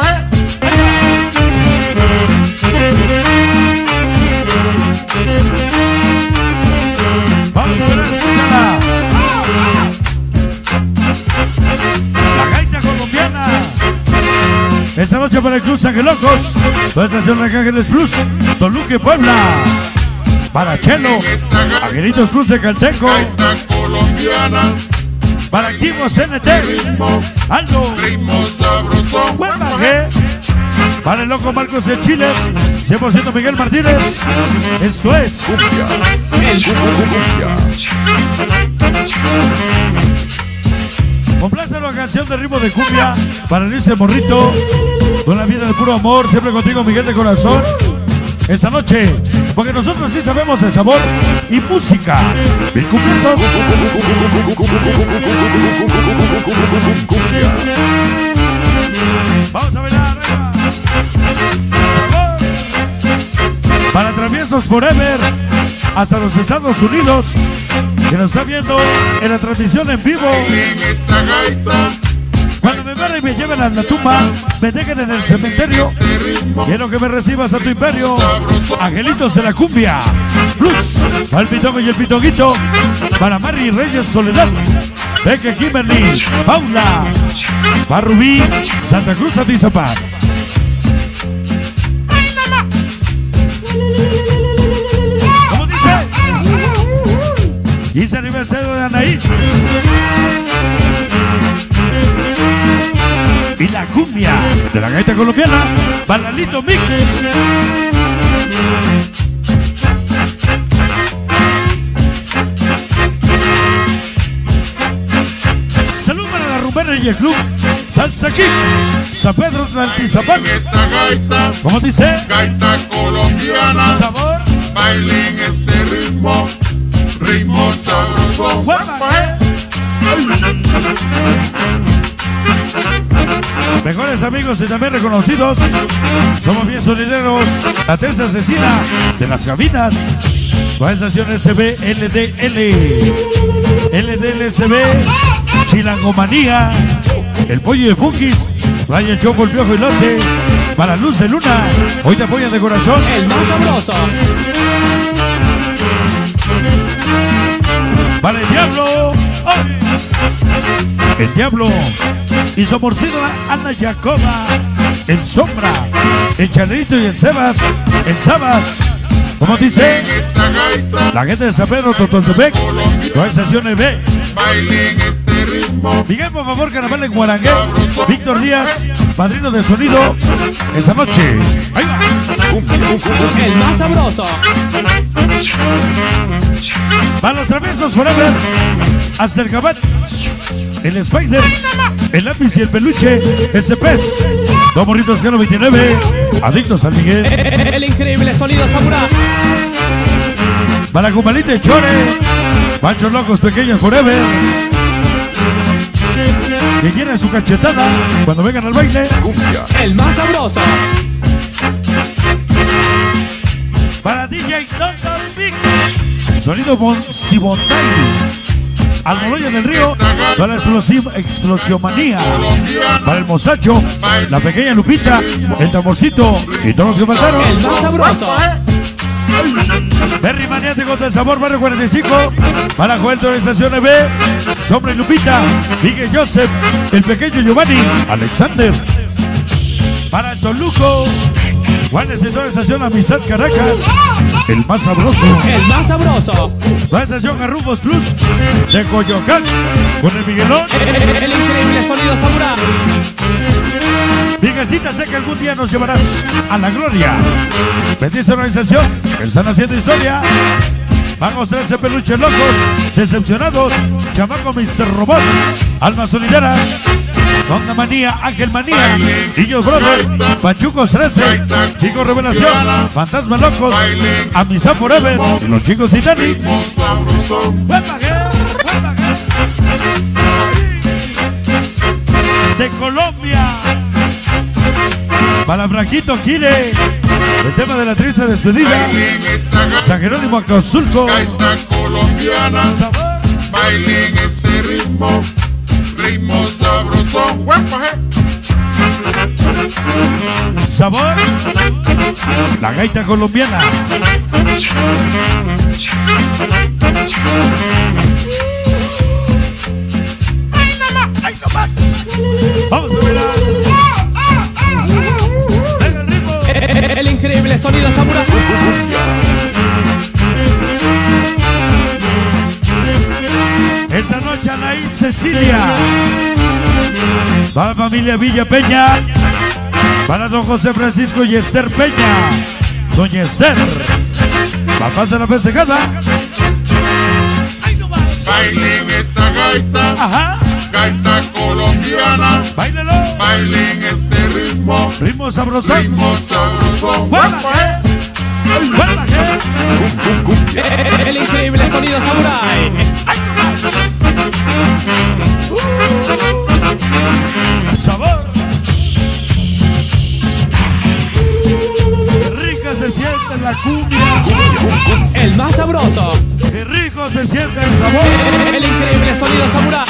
Vamos a ver, escúchala. La gaita colombiana. Esta noche para el Club Angelocos. Puedes hacer un Ángeles Plus. Toluca y Puebla. Para Chelo. Angelitos Plus de Calteco. Gaita colombiana. Para Activos N T. Aldo. Ritmo sabroso. Buen baje. Para el loco Marcos de Chiles. cien por ciento Miguel Martínez. Esto es complace la canción de ritmo de cumbia para Luis el Morrito, con la vida de puro amor, siempre contigo Miguel de corazón. Esta noche, porque nosotros sí sabemos de sabor y música. Mil cumpleaños. Vamos a bailar. Sabor. Para Traviesos Forever, hasta los Estados Unidos, que nos está viendo en la transmisión en vivo. Bailen esta gaita. Cuando me vean y me lleven a la tumba, me dejen en el cementerio. Quiero que me recibas a tu imperio. Angelitos de la cumbia. Plus, para el pitongo y el pitonguito. Para Mari Reyes Soledad. Beque Kimberly. Paula. Para Rubí. Santa Cruz Atizapán. ¿Cómo dice? quince aniversario de Anaí. Y la cumbia de la gaita colombiana, Balalito Mix. Salud para la rumbera y el club Salsa Kicks, San Pedro Tlaltizapán. Esta gaita. ¿Cómo dice? Gaita colombiana. Sabor. Bailen este ritmo. Ritmo sabroso. Guapa, ¿eh? Mejores amigos y también reconocidos. Somos bien solideros. La tercera asesina de las cabinas. Organización S B L D L. L D L S B. Chilangomanía. El pollo de Funkis. Ryan Choco, el Piojo y Loce. Para Luz de Luna. Hoy te apoyan de corazón. El más sabroso. Para el Diablo. ¡Ay! El Diablo. Y su amorcito Ana Jacoba. El Sombra. El Charlito y el Sebas. El Sabas. ¿Cómo dice? La gente de San Pedro, Totoltepec. Organización E B. Miguel, por favor, carnaval en Guarangué. Víctor Díaz, padrino de sonido. Esa noche. Ahí va. El más sabroso. Para los traviesos forever. Hasta el Gabat. El Spider. El lápiz y el peluche. Ese pez. Dos morritos Gano veintinueve. Adictos al Miguel. El increíble sonido samurai. Para Cumalita y Chore. Panchos locos pequeños forever. Que quieren su cachetada cuando vengan al baile. El más sabroso. Para D J London Mix. Sonido Monsibontay. Almoloya del Río. Para Explosiva Explosiomanía. Para el Mostacho. La pequeña Lupita. El tamborcito. Y todos los que faltaron. El más sabroso. Berry Maniático del Sabor, Barrio cuarenta y cinco. Para Joel de Organización E B. Sombra y Lupita. Miguel Joseph. El pequeño Giovanni. Alexander. Para el Toluco. Juanes de Organización Amistad Caracas. El más sabroso. El más sabroso. Organización Garrufos Plus. De Coyoacán. Con el Miguelón. El, el increíble sonido samurai. Viejecita, sé que algún día nos llevarás a la gloria. Bendice organización, que están haciendo historia. Vamos trece peluches locos, decepcionados. Chamaco mister Robot, Almas Solideras, Donda Manía, Ángel Manía, Niños Brother, Pachucos trece, Chicos Revelación, Fantasmas Locos, Amistad Forever, y los chicos Titanic. De Colombia. Para Franquito Kile, el tema de la triste despedida. San Jerónimo Acazulco. Colombiana, bailen este ritmo, ritmo sabroso. Sabor, la gaita colombiana. Vamos a bailar. El increíble sonido samurai. Esta noche Anaí Cecilia. Para la familia Villa Peña. Para don José Francisco y Esther Peña. Doña Esther. Papás de la festejada. Bailen esta gaita, Ajá. gaita colombiana. Báilalo. Bailen este ritmo, Ritmo sabrosón. ritmo sabroso. ¡Guarda, ¡Guarda, El, el increíble sonido samurai. Sabor. Qué rica se siente la cumbia. El más sabroso. Qué rico se siente el sabor. El, el increíble sonido samurai.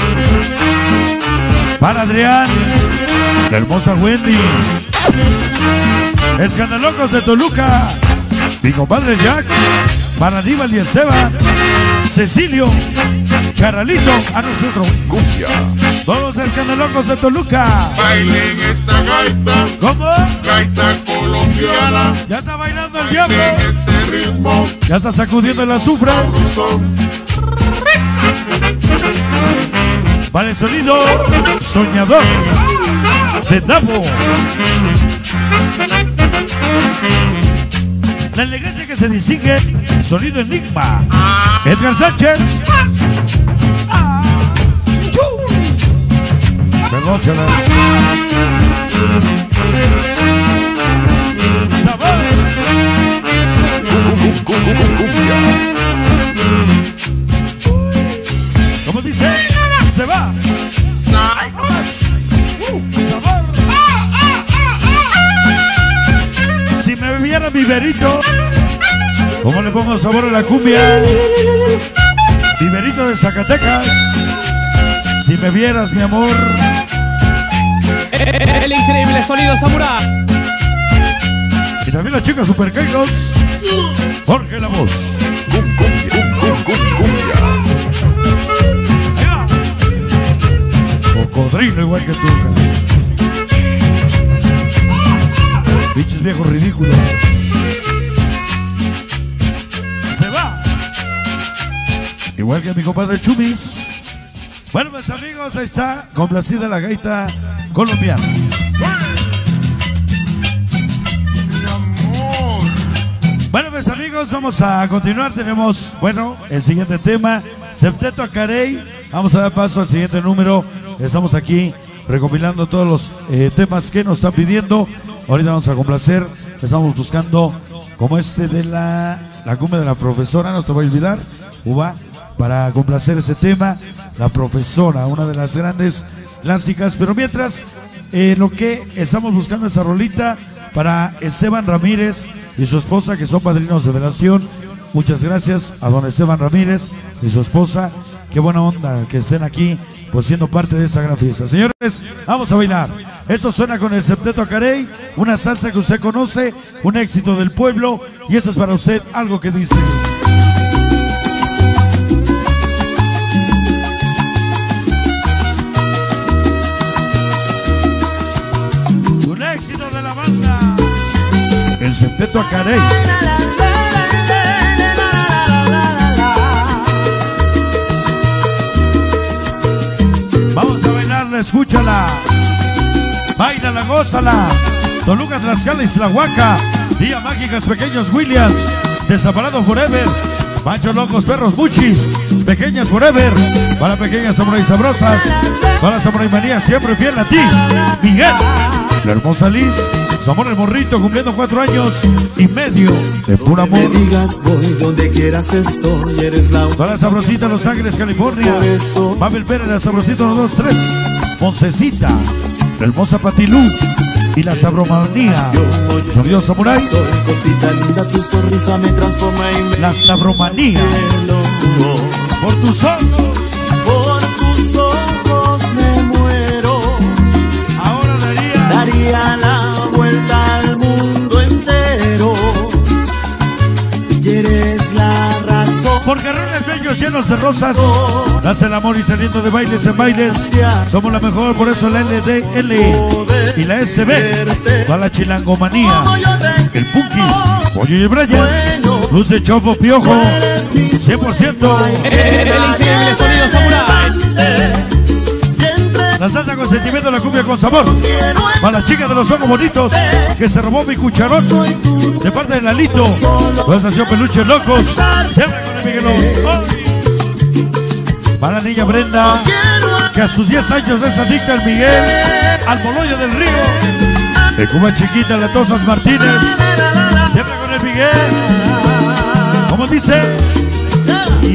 Para Adrián, la hermosa Wendy. Escandalocos de Toluca. Mi compadre Jax. Para Aníbal y Esteban. Cecilio. Charalito. A nosotros. Todos los escandalocos de Toluca. Bailen esta gaita, ¿Cómo? gaita colombiana. Ya está bailando el diablo. Bailen este ritmo, Ya está sacudiendo el azufre. Para el sonido soñador de Davo. La elegancia que se distingue, sonido enigma. Edgar Sánchez. Ah, chu. Perdón, chala. Sabor. ¿Cómo dice? Se va. Ay, no más. Uh, sabor. Viverito. ¿Cómo le pongo sabor a la cumbia? Viverito de Zacatecas. Si me vieras, mi amor. El increíble sonido Samurai. Y también la chica Super Kairos. Jorge la voz. Cum, cumbia, cum, cum, cumbia. Ahí va. Cocodrilo igual que tú. Bichos viejos ridículos. Se va. Igual que mi compadre Chumis. Bueno, pues amigos, ahí está. Complacida la gaita colombiana. Bueno, pues amigos, vamos a continuar. Tenemos, bueno, el siguiente tema, Septeto Acarey. Vamos a dar paso al siguiente número. Estamos aquí recopilando todos los eh, temas que nos están pidiendo. Ahorita vamos a complacer. Estamos buscando como este de la, la cumbia de la profesora, no te voy a olvidar, Uva, para complacer ese tema, la profesora, una de las grandes clásicas. Pero mientras, eh, lo que estamos buscando esa rolita para Esteban Ramírez y su esposa, que son padrinos de velación. Muchas gracias a don Esteban Ramírez y su esposa. Qué buena onda que estén aquí, pues siendo parte de esta gran fiesta. Señores, vamos a bailar. Esto suena con el Septeto Acarey, una salsa que usted conoce, un éxito del pueblo, y esto es para usted, algo que dice. Un éxito de la banda, el Septeto Acarey. Vamos a bailarla, escúchala. Báilala, gózala. Toluca, Tlaxcala y Tlahuaca. Día Mágicas, Pequeños Williams. Desaparado Forever. Pancho Locos, Perros Muchis. Pequeñas Forever. Para pequeñas samurai sabrosas. Para Samurai Manía, siempre fiel a ti. Miguel. La hermosa Liz. Su amor el morrito, cumpliendo cuatro años y medio de puro amor. Me digas voy, donde quieras estoy, eres la Para la Sabrosita, Los Ángeles, California. Mabel Pérez, la Sabrosita uno, dos, tres. Moncecita, la hermosa Patilú y la Sabromanía. Sonido Samurai. Soy cosita linda, tu sonrisa me transforma y me La Sabromanía. loco. Por tus ojos. Por tus ojos me muero. Ahora daría. Daría la vuelta al mundo entero. Y eres la razón. Por carriles bellos llenos de rosas. Nace el amor y saliendo de bailes en bailes. Somos la mejor, por eso la L D L y la S B. Para la chilangomanía. El Punkis, Pollo y el Brian. Luz de Chofo, Piojo. cien por ciento. El increíble sonido Samurai. La salsa con sentimiento, la cumbia con sabor. Para la chica de los ojos bonitos, que se robó mi cucharón. De parte de Lalito. La estación Peluches Locos. Siempre con el Miguelón. Para la niña Brenda, que a sus diez años es adicta al Miguel. Al Moloyo del Río. De Cuba Chiquita, la Tosas Martínez. Siempre con el Miguel. Como dice. Y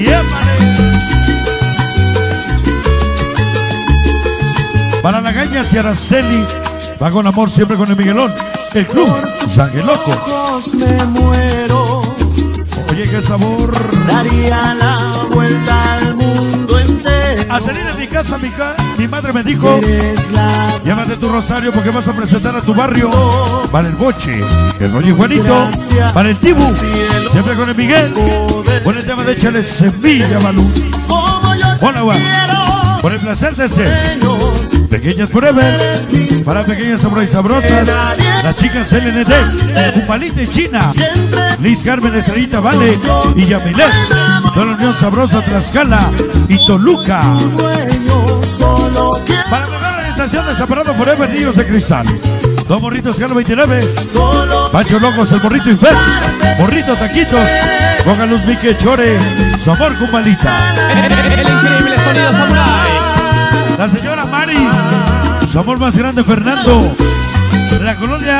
para la Gaña y Araceli, va con amor siempre con el Miguelón. El club Sangre Locos. Ojos me muero. Oye, qué sabor. Daría la vuelta al mundo entero. A salir de mi casa, mi, ca mi madre me dijo: Eres la llévate tu rosario porque vas a presentar a tu barrio. Para el Boche, el Roy y Juanito. Para el Tibu, siempre con el Miguel. Con el tema de Échale Semilla, Malú. como yo te Hola, guau. quiero. Por el placer de ser. Pequeñas Forever, para pequeñas samurai sabrosas, las chicas L N D, Upalita y China, Liz Carmen, Estrellita Vale y Yamilet, toda la Unión Sabrosa, Tlaxcala y Toluca. Solo quiero. Para la mejor organización de Separado Forever, Niños de Cristal, Dos Morritos Galo veintinueve, Solo Pancho Locos, el Morrito Infer, Morrito Taquitos, Ponga Luz Mique Chore, su amor Cumbalita. El increíble sonido Samurai. La señora Mari, su amor más grande Fernando, de la colonia,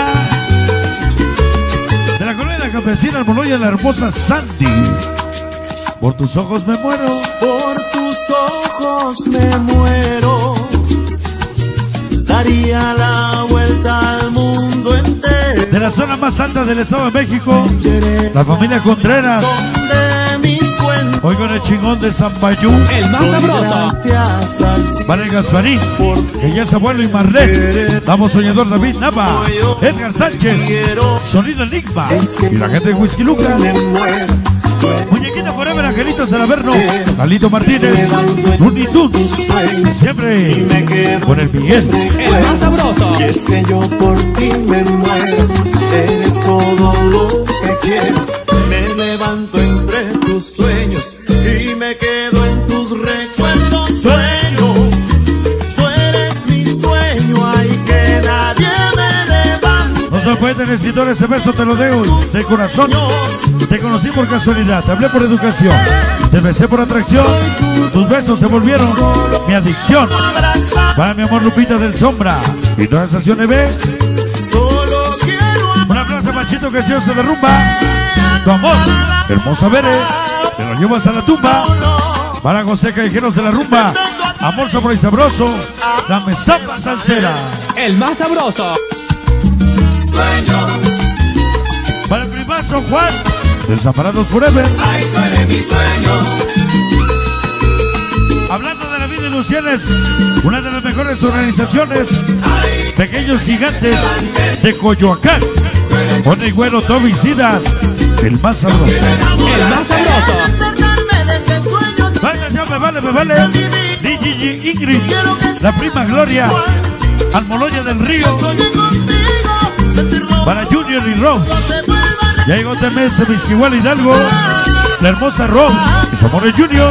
de la colonia de la campesina Almoloya, la hermosa Sandy. Por tus ojos me muero. por tus ojos me muero. Daría la vuelta al mundo entero. De la zona más alta del Estado de México, la familia Contreras. Hoy con el chingón de San Bayú, El más sabroso. para el Gasparín, que ya es abuelo y Marlet. Damos Soñador David Nava, Edgar Sánchez, Sonido Enigma y la gente de Whisky Luca. Muñequita Forever, Angelitos del Averno, Galito Martínez, Looney Tunes, siempre con el Miguel. El más sabroso. Y es que yo por ti me muero, eres todo lo que quiero. Me levanto entre tus sueños y me quedo en tus recuerdos. Sueño, tú eres mi sueño, ay que nadie me levanta. No se pueden escritor, ese beso te lo dejo de corazón. Te conocí por casualidad, te hablé por educación, te besé por atracción. Tus besos se volvieron mi adicción. Para mi amor Lupita del Sombra y toda esa estación B. Solo quiero Un abrazo Machito que se derrumba. Tu amor, hermosa Bere, te lo llevo hasta la tumba. Para José Callejeros de la Rumba, amor sabroso y sabroso, dame zapa salsera. El más sabroso. sueño, Para el primazo Juan, Desamparados Forever. ay tú eres mi sueño. Hablando de la vida ilusiones, una de las mejores organizaciones, Pequeños Gigantes de Coyoacán, con el güero Toby Sidas, el más sabroso. El más sabroso. Vaya, ya me vale, me vale. D J G Ingrid, la prima Gloria, Almoloya del Río, para Junior y Rose. Ya llegó T M S Misquihual Hidalgo, la hermosa Rose y su amor es Junior.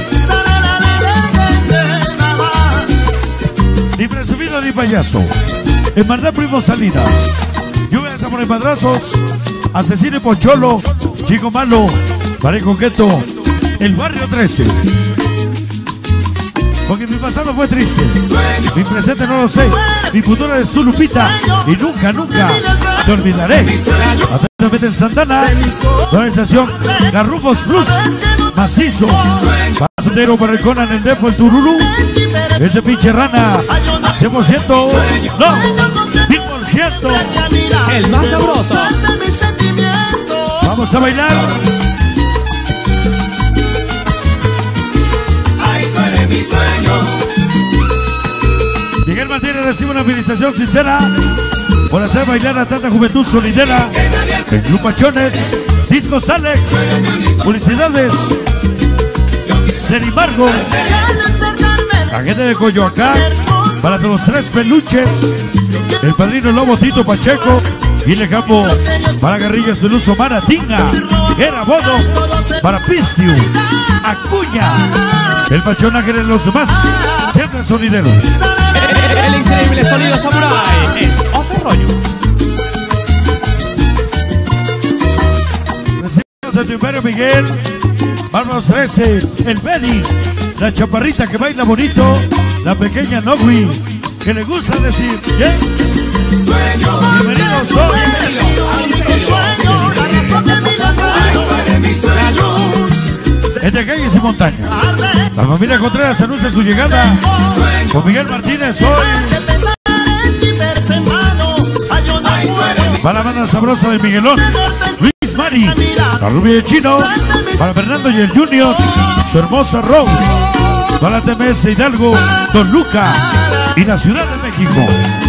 Ni presumido ni payaso. Hermandad Primo Salinas. Lluvias, amor y madrazos. Asesino y Pocholo. Chico Malo. Pare Coqueto. El Barrio trece. Porque mi pasado fue triste. Mi presente no lo sé. Mi futuro eres tú, Lupita. Y nunca, nunca te olvidaré. Atentamente en Santana. Nueva estación. La Rufos Plus. Macizo. Pasotero para el Conan, el Defo, el Tururú. Ese pinche rana. cien por ciento. No. mil por ciento. El más sabroso. Vamos a bailar. Ay, tú eres mi sueño. Miguel Martínez recibe una administración sincera por hacer bailar a tanta juventud solidera. En Club Pachones, Discos Alex, publicidades. Sin embargo, la gente de Coyoacán, para los tres peluches, el padrino Lobo Tito Pacheco y el campo para Garrillas del Uso Maratinga, Era Bodo, para Pistiu, Acuña, el Pachón Ángel en los demás, siempre sonideros. El, el increíble sonido samurai. Es otro rollo. Recibimos a tu imperio Miguel, Bárbaros trece, el Benny, la chaparrita que baila bonito, la pequeña Nogui, que le gusta decir, ¿yeah? Bienvenidos hoy. Entre calles y montañas, la familia Contreras anuncia su llegada con Miguel Martínez hoy. Para la banda sabrosa de Miguelón, Luis Mari, la rubia de Chino, para Fernando y el Junior, su hermosa Rose, para T M S Hidalgo, Don Luca y la Ciudad de México.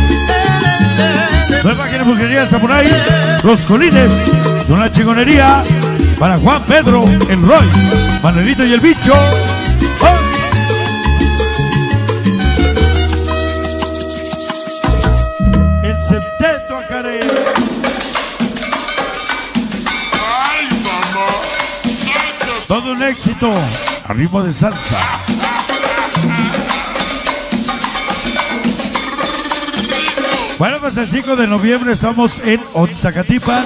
Nueva Bujería del Samurai, Los Colines, son la chingonería, para Juan Pedro, el Roy, Manuelito y el Bicho. ¡Oh! El septeto Acaré. Todo un éxito a ritmo de salsa. Bueno, pues el cinco de noviembre estamos en Oaxacatipan,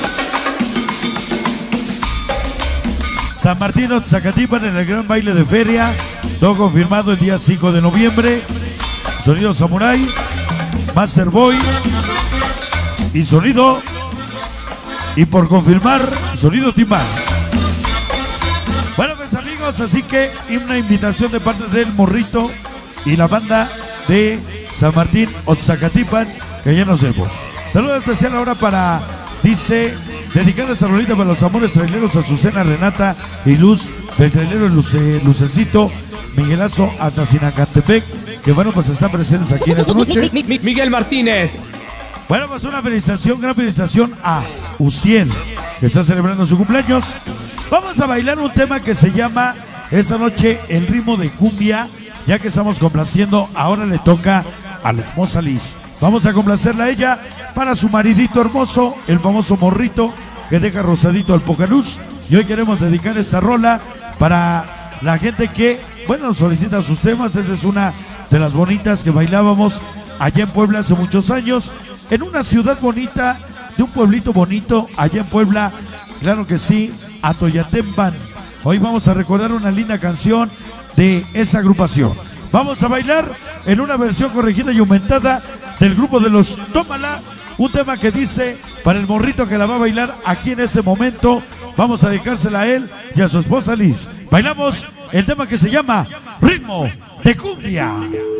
San Martín Oaxacatipan, en el gran baile de feria. Todo confirmado el día cinco de noviembre. Sonido Samurai, Master Boy y sonido, y por confirmar, sonido Timán. Bueno, pues amigos, así que una invitación de parte del Morrito y la banda de San Martín Oaxacatipan, que ya nos vemos. Saludo especial ahora para Dice, dedicada esta rolita para los amores traileros, Azucena, Renata y Luz, del trailero Luce, Lucecito, Miguelazo, hasta Sinacantepec, que bueno, pues están presentes aquí en esta noche. Mi- mi- Miguel Martínez. Bueno, pues una felicitación, gran felicitación a Uciel, que está celebrando su cumpleaños. Vamos a bailar un tema que se llama esta noche El ritmo de cumbia, ya que estamos complaciendo, ahora le toca a la hermosa Liz. Vamos a complacerla a ella para su maridito hermoso, el famoso morrito que deja rosadito al Pocanús. Y hoy queremos dedicar esta rola para la gente que, bueno, solicita sus temas. Esta es una de las bonitas que bailábamos allá en Puebla hace muchos años, en una ciudad bonita, de un pueblito bonito, allá en Puebla, claro que sí, Atoyatempan. Hoy vamos a recordar una linda canción de esta agrupación. Vamos a bailar en una versión corregida y aumentada del grupo de los Tómala, un tema que dice, para el morrito que la va a bailar aquí en este momento, vamos a dedicársela a él y a su esposa Liz. Bailamos el tema que se llama Ritmo de Cumbia.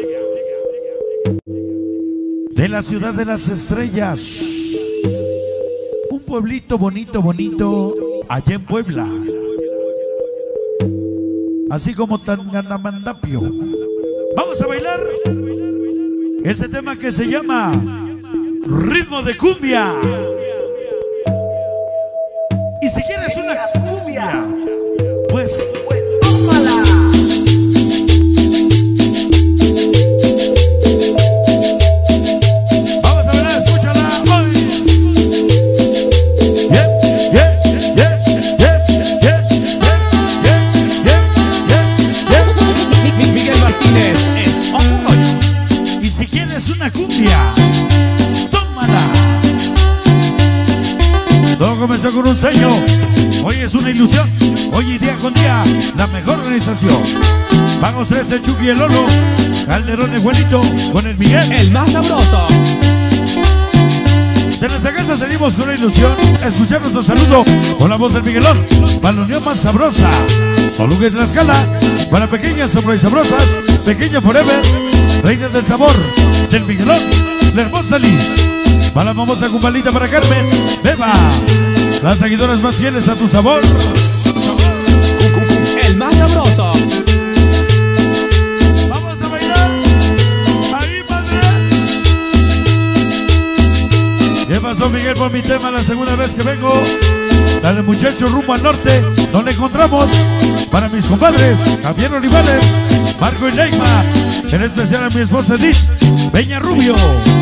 De la ciudad de las estrellas, un pueblito bonito, bonito, allá en Puebla. Así como Tangamandapio. Vamos a bailar este tema que se llama Ritmo de Cumbia. Y si quieres una cumbia, pues tómala. Vamos a bailar, escúchala hoy. Yeah, yeah, yeah, yeah, yeah, yeah, yeah, yeah, yeah. Mi- mi- Miguel Martínez. En otro rollo. Y si quieres una cumbia, tómala. Todo comenzó con un sello, hoy es una ilusión, hoy y día con día, la mejor organización. Vamos tres, el Chucky y el Lolo, Calderón, el Juanito, con el Miguel. El más sabroso. De nuestra casa salimos con una ilusión, a escuchar nuestro saludo con la voz del Miguelón, para la unión más sabrosa. Toluca y Tlaxcala, para pequeñas samurai sabrosas, pequeña forever, reina del sabor, del Miguelón, la hermosa Liz. Para la famosa cumbalita para Carmen, Beba, las seguidoras más fieles a tu sabor. El más sabroso. Vamos a bailar, ahí padre. ¿Qué pasó, Miguel, por mi tema la segunda vez que vengo? Dale, muchacho, rumbo al norte, donde encontramos para mis compadres Javier Olivares, Marco y Neymar, en especial a mi esposa Edith Peña Rubio.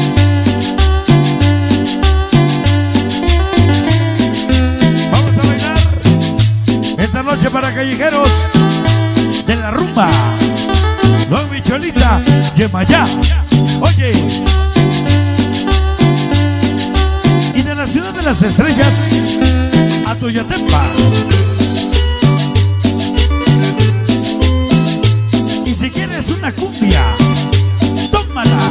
Vamos a bailar esta noche para callejeros de la rumba, Don Micholita, Yemayá. Oye, y de la ciudad de las estrellas, Atoyatempan. Y si quieres una cumbia, tómala.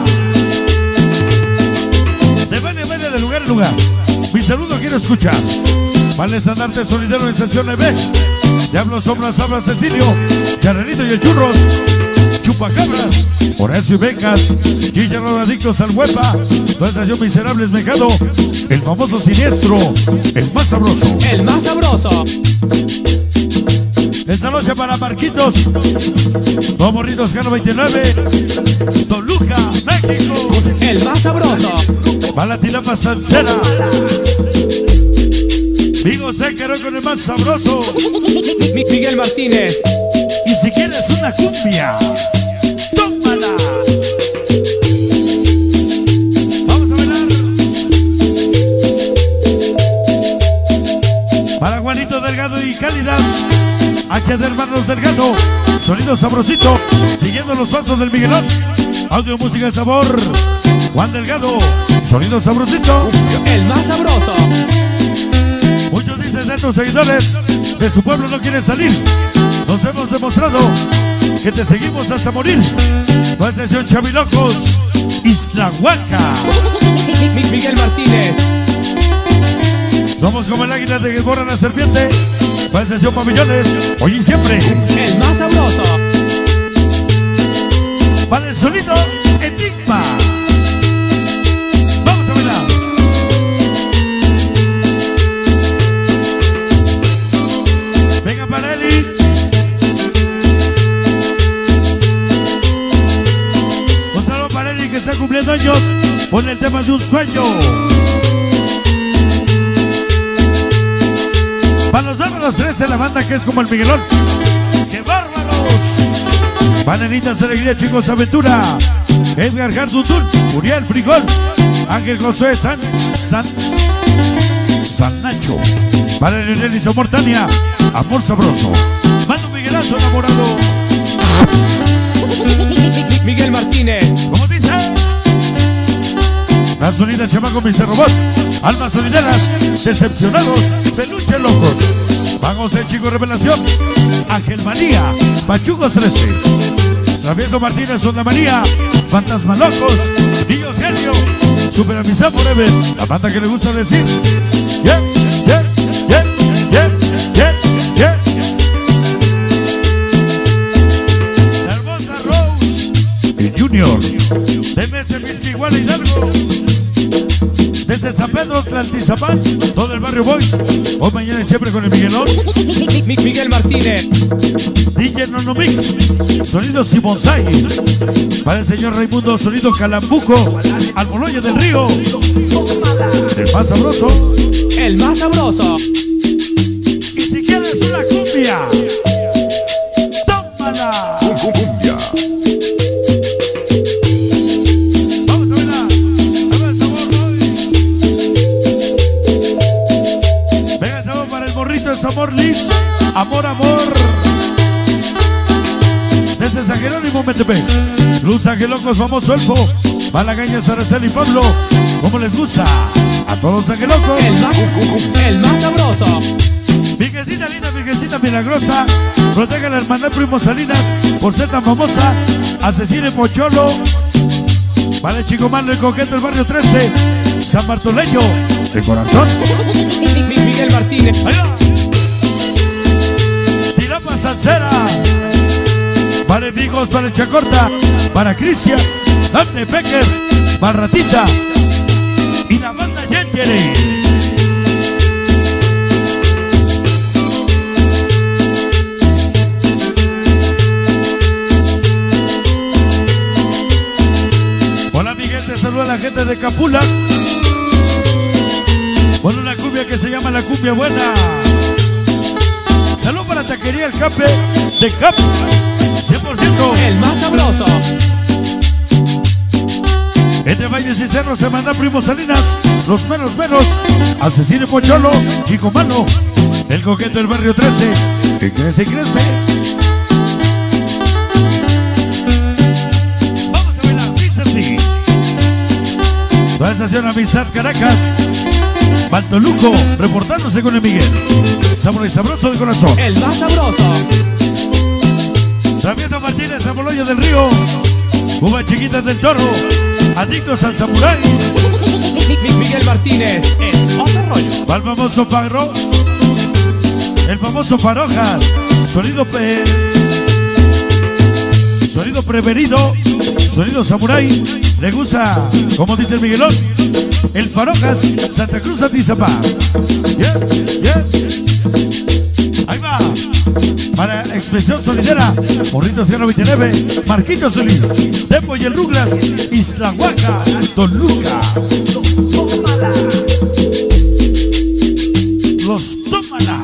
De vene, vene, de lugar en lugar. Mi saludo quiero escuchar. Para el estandarte solidero en estación E B. Diablo, sombras, habla Cecilio, Charrelito y el Churros, Chupacabras, Horacio y Becas, Chicharros adictos al huepa, la estación Miserables Mecado, el famoso siniestro, el más sabroso. El más sabroso. Esta noche para Marquitos, Don Morritos Cano veintinueve, Toluca, México. El más sabroso. Para la Tilapa Salsera, Vigo Séquero con el más sabroso. Mi- mi- Miguel Martínez. Y si quieres una cumbia, tómala. Vamos a bailar. Para Juanito Delgado y Cálidas, H de Hermanos Delgado, sonido sabrosito, siguiendo los pasos del Miguelón. Audio, música, sabor, Juan Delgado, sonido sabrosito. El más sabroso. Muchos dicen de tus seguidores de su pueblo no quieren salir. Nos hemos demostrado que te seguimos hasta morir. La sesión Chavilocos, Isla Huaca. Mi- mi- Miguel Martínez. Somos como el águila de que borra la serpiente. La sesión Pabellones, hoy y siempre. El más sabroso. Para el sonido Enigma. Vamos a bailar. años, pone el tema de un sueño. Para los bárbaros trece, la banda que es como el Miguelón. ¡Qué bárbaros! Panelitas Alegría, chicos, Aventura. Edgar Gardutún, Uriel Frigol, Ángel Josué San, San, San Nacho. Para Leonel y Somortania, Amor Sabroso. Mano Miguelazo enamorado. Miguel Martínez. ¿Cómo dice? Gasolina Chamaco, mister Robot. Almas Solideras, Decepcionados, Peluche Locos. Vamos el Chico Revelación. Ángel Manía, Pachugos trece. Travieso Martínez, Onda María, Fantasma Locos, Niños Genio, Super Amistad Forever, la banda que le gusta decir. Yeah, yeah, yeah, yeah, yeah, yeah. La hermosa Rose, el Junior, de M S Whisky igual a Hidalgo. Desde San Pedro, Tlantizapán, todo el barrio Boys. Hoy, mañana y siempre con el Miguelón. Miguel Martínez. D J Nonomix, sonido Simonsai. Para el señor Raimundo, sonido Calambuco. Almoloya del Río. El más sabroso. El más sabroso. Y si quieres una cumbia, tómala. Cumbia. Vamos a verla. A ver el sabor hoy. Venga el sabor para el morrito, el sabor Liz. Amor, amor. Desde San Jerónimo, Metepec. Luz Angelocos, famoso Elfo. Malagaña, Saracel y Pablo. ¿Cómo les gusta? A todos Angelocos. El más, el más sabroso. Virgencita linda, virgencita milagrosa. Proteja a la hermandad Primo Salinas por ser tan famosa. Asesine Pocholo. Vale, Chico Malo, el coqueto, el barrio trece. San Bartoleño, de corazón. Miguel Martínez. Ahí va. Tirapa Salsera. Para Vigos, para Chacorta, para Cristian, Dante Becker, para Ratita y la banda Gentile. Hola Miguel, te saluda la gente de Capula. Con una cumbia que se llama la cumbia buena. Salud para Taquería El Cape de Cap. cien por ciento. El más sabroso. Entre valles y cerros se manda Primo Salinas. Los menos menos. Asesine Pocholo. Chico Mano. El coqueto del barrio trece. Que crece y crece. Vamos a verla. Dice así. Toda estación Amistad Caracas. Baltoluco. Reportándose con el Miguel. Sabor y sabroso de corazón. El más sabroso. Travieso Martínez, Amoloya del Río. Cuba Chiquitas del Toro. Adictos al Samurai. Miguel Martínez. Es otro rollo. Va el famoso Fagro. El famoso Farojas. Sonido pe... Sonido preferido. Sonido Samurai. Le gusta, como dice el Miguelón, el Farojas, Santa Cruz Atizapá. Yeah, yeah. Ahí va. Para Expresión Solidera, Morrito ciento veintinueve, Marquito Solís, Tepo y el Douglas, Isla Huaca, Toluca. Los tómala.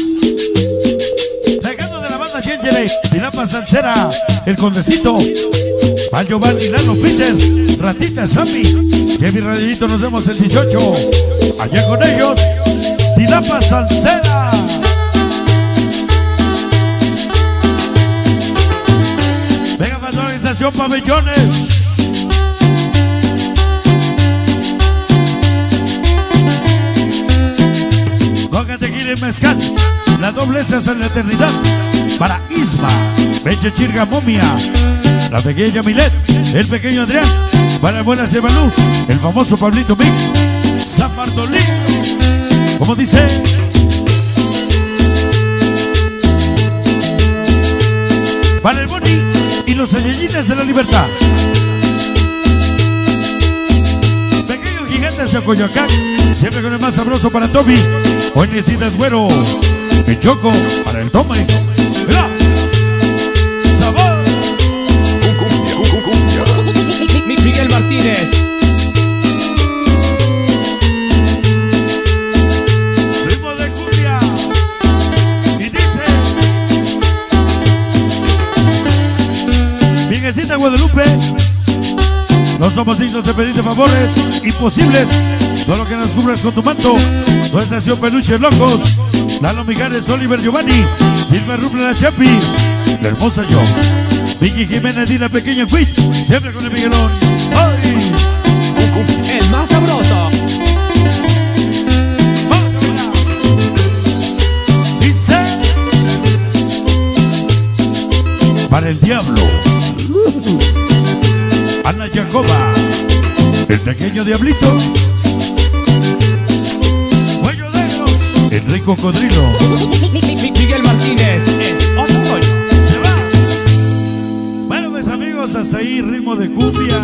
Dejando de la banda Gengele, Tilapa Salsera, El Condecito, Val Giovanni, Lalo Peter, Ratita Sammy, Jimmy Radillito, nos vemos el dieciocho. Allá con ellos, Tilapa Salsera. Venga, Organización Pabellones. Coca, Tequila y Mezcal. La doble S en la eternidad. Para Isma, Peche Chirga Momia. La pequeña Milet. El pequeño Adrián. Para Buena Cebalú. El famoso Pablito Mix. San Bartolín. Como dice. Para el Boni y los Saiyajines de la Libertad. Pequeños Gigantes de Coyoacán. Siempre con el más sabroso para Toby. Hoy necesitas güero. El Choco para el Tome. Mira. Sabor. Miguel Martínez. Linda Guadalupe. No somos dignos de pedirte favores imposibles, solo que nos cubras con tu manto. Nuestra estación Peluches Locos. Lalo Mijares, Oliver Giovanni, Silva Rubla La Chapi, la hermosa yo, Vicky Jiménez y la pequeña Quit, siempre con el Miguelón. ¡Ay! El más sabroso. Vamos a bailar. Dice para el diablo, Ana Jacoba, el pequeño diablito, Cuello de Eros, Enrique Cocodrilo, Miguel Martínez, es otro rollo. se va. Bueno, mis amigos, hasta ahí ritmo de cumbia.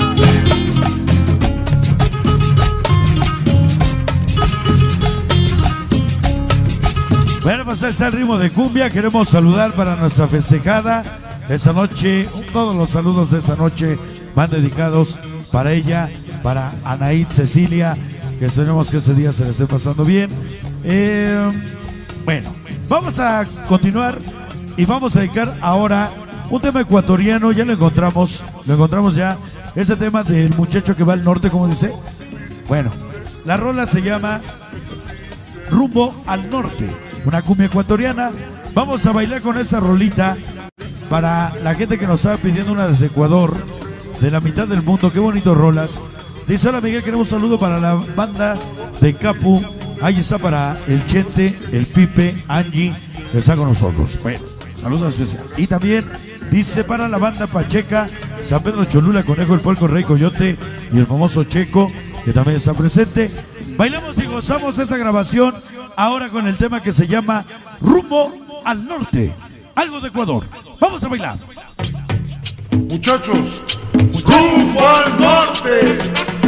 Bueno, pues ahí está el ritmo de cumbia. Queremos saludar para nuestra festejada esta noche. Todos los saludos de esta noche van dedicados para ella, para Anaid Cecilia, que esperemos que este día se le esté pasando bien. Eh, bueno, vamos a continuar y vamos a dedicar ahora un tema ecuatoriano. Ya lo encontramos, lo encontramos ya. Ese tema del muchacho que va al norte, como dice. Bueno, la rola se llama Rumbo al Norte, una cumbia ecuatoriana. Vamos a bailar con esa rolita para la gente que nos estaba pidiendo una desde Ecuador, de la mitad del mundo. Qué bonitos rolas. Dice: hola Miguel, queremos un saludo para la banda de Capu. Ahí está para el Chente, el Pipe, Angie, que está con nosotros. Bueno, saludos especiales. Y también dice para la banda Pacheca, San Pedro Cholula, Conejo, el Puerco, Rey Coyote y el famoso Checo, que también está presente. Bailamos y gozamos esta grabación ahora con el tema que se llama Rumbo al Norte, algo de Ecuador. Vamos a bailar. Muchachos, rumbo al norte.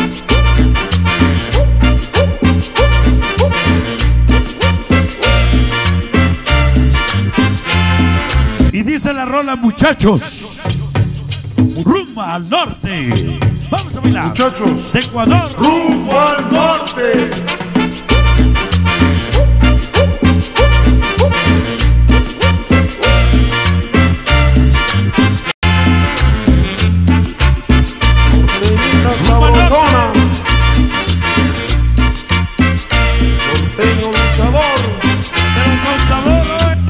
Y dice la rola, muchachos, rumbo al norte. Vamos a bailar. Muchachos, De Ecuador. rumbo al norte. Sabrosona, norteño luchador, Pero con sabor,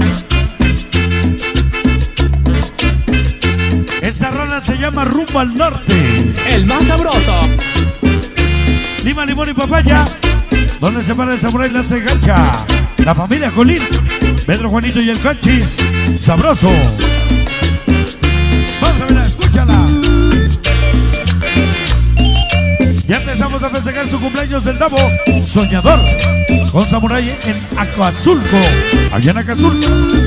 ¿eh? Esa rola se llama Rumbo al Norte. El más sabroso. Lima, limón y papaya, donde se para el samurái la se gancha. La familia Colín, Pedro, Juanito y el Conchis. Sabroso. Vamos a verla, escúchala. Ya empezamos a festejar su cumpleaños del Davo Soñador con Samurai en Acazulco, allá en Acazulco.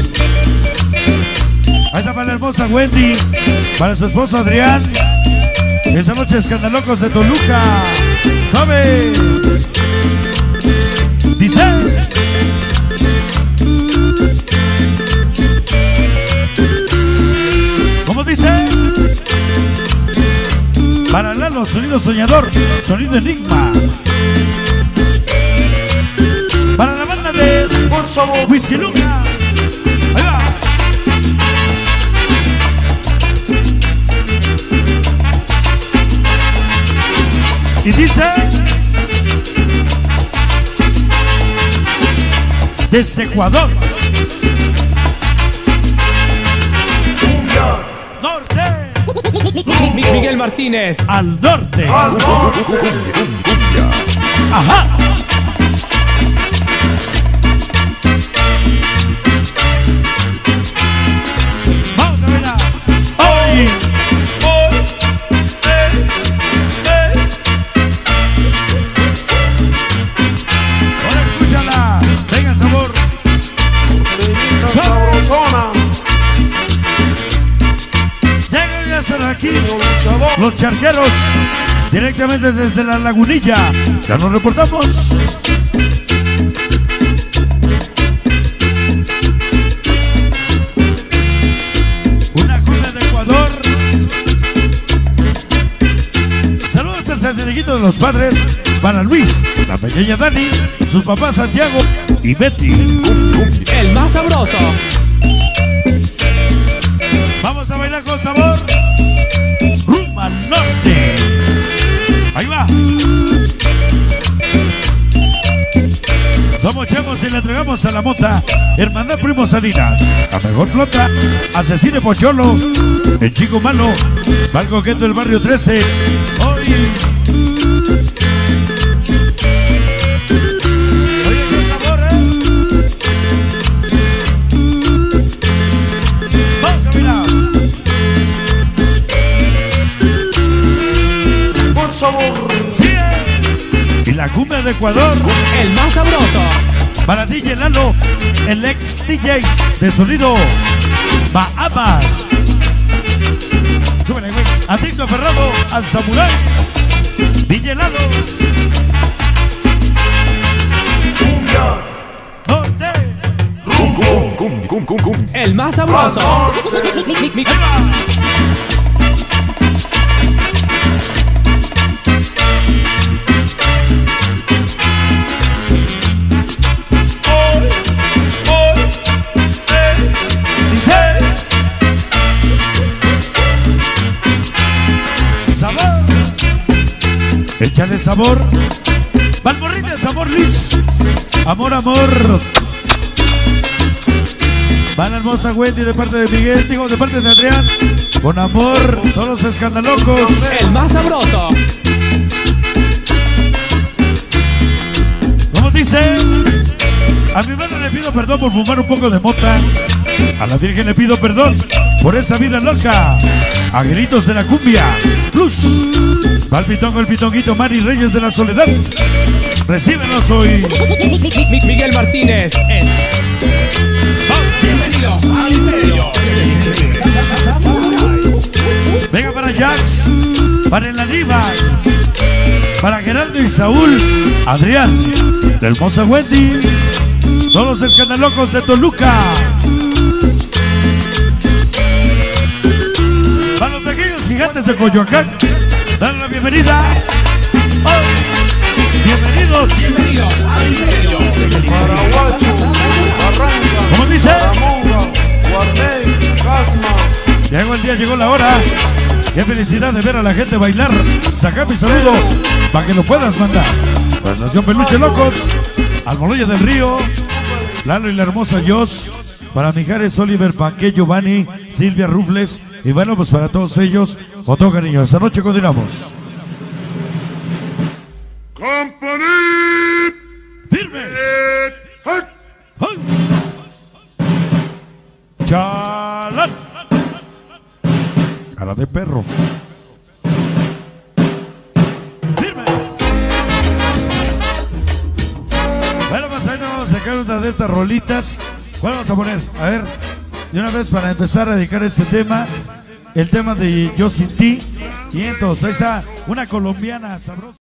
Ahí está para la hermosa Wendy, para su esposo Adrián. Esa noche Escandalocos de Toluca. ¡Suave! Dice: ¿cómo dice? Para Lalo, sonido soñador, sonido enigma. Para la banda de Por favor, Whisky Lucas. Ahí va. Y dice: desde Ecuador, cumbia, norte, Mi- Miguel Martínez. al norte. al norte. Ajá. Vamos a verla. Hoy. Ahora escúchala. Venga el sabor. sabrosona, Llegan ya hasta aquí luchador. los charqueros, directamente desde la Lagunilla. Ya nos reportamos. Una cumbia de Ecuador. Saludos al Santiaguito de los Padres para Luis, la pequeña Dani, sus papás Santiago y Betty. El más sabroso. Vamos a bailar con sabor. le entregamos a la mota. Hermandad Primo Salinas. La mejor flota. Asesine Pocholo. El chico malo. Val coqueto del barrio trece. Hoy. Oye, qué sabor, ¿eh? Vamos a mirar. Por sabor. Sí. Y la cumbia de Ecuador. El más sabroso. Para D J Lalo, el ex D J de sonido Bahamas. Súbele, güey. Adicto aferrado al Samurai. D J Lalo. Cumbia. Norte. Cum, cum, cum, cum, cum, cum. El más sabroso. Mi- mi- mi- Dice. Sabor. Échale sabor. Valmorrín de sabor Liz. Amor, amor. Va la hermosa Wendy de parte de Miguel, digo de parte de Adrián. Con amor, todos los escandalocos. El más sabroso. ¿Cómo dice? A mi madre le pido perdón por fumar un poco de mota. A la Virgen le pido perdón por esa vida loca. A Gritos de la Cumbia Plus. Va el pitongo, el pitonguito Mari Reyes de la Soledad. Recíbenos hoy. Mi- mi- mi- Miguel Martínez es. Bienvenidos al Imperio. Venga para Jax. Para el Aníbal. Para Gerardo y Saúl. Adrián. La hermosa Wendy. Todos los escandalocos de Toluca. Para los pequeños gigantes de Coyoacán. Dale la bienvenida. Oh, bienvenidos. Bienvenidos al Imperio. Paraguacho. Barranca. ¿Cómo dice? Monga. Guarney. Casma. Llegó el día, llegó la hora. Qué felicidad de ver a la gente bailar. Saca mi saludo para que lo puedas mandar. Pues Nación Peluche Locos. Al Moloya del Río. Lalo y la hermosa Jos. Para Mijares, Oliver, Panque, Giovanni, Silvia Rufles. Y bueno, pues para todos ellos, con todo cariño. Esta noche continuamos. Company. ¡Firmes! Hey. ¡Ay! ¡Chalán! Cara de perro. ¡Firmes! Bueno, pues ahí nos vamos a sacar una de estas rolitas. ¿Cuál vamos a poner? A ver, de una vez para empezar a dedicar este tema. El tema de Yo Sin Ti. Y entonces, ahí está una colombiana sabrosa.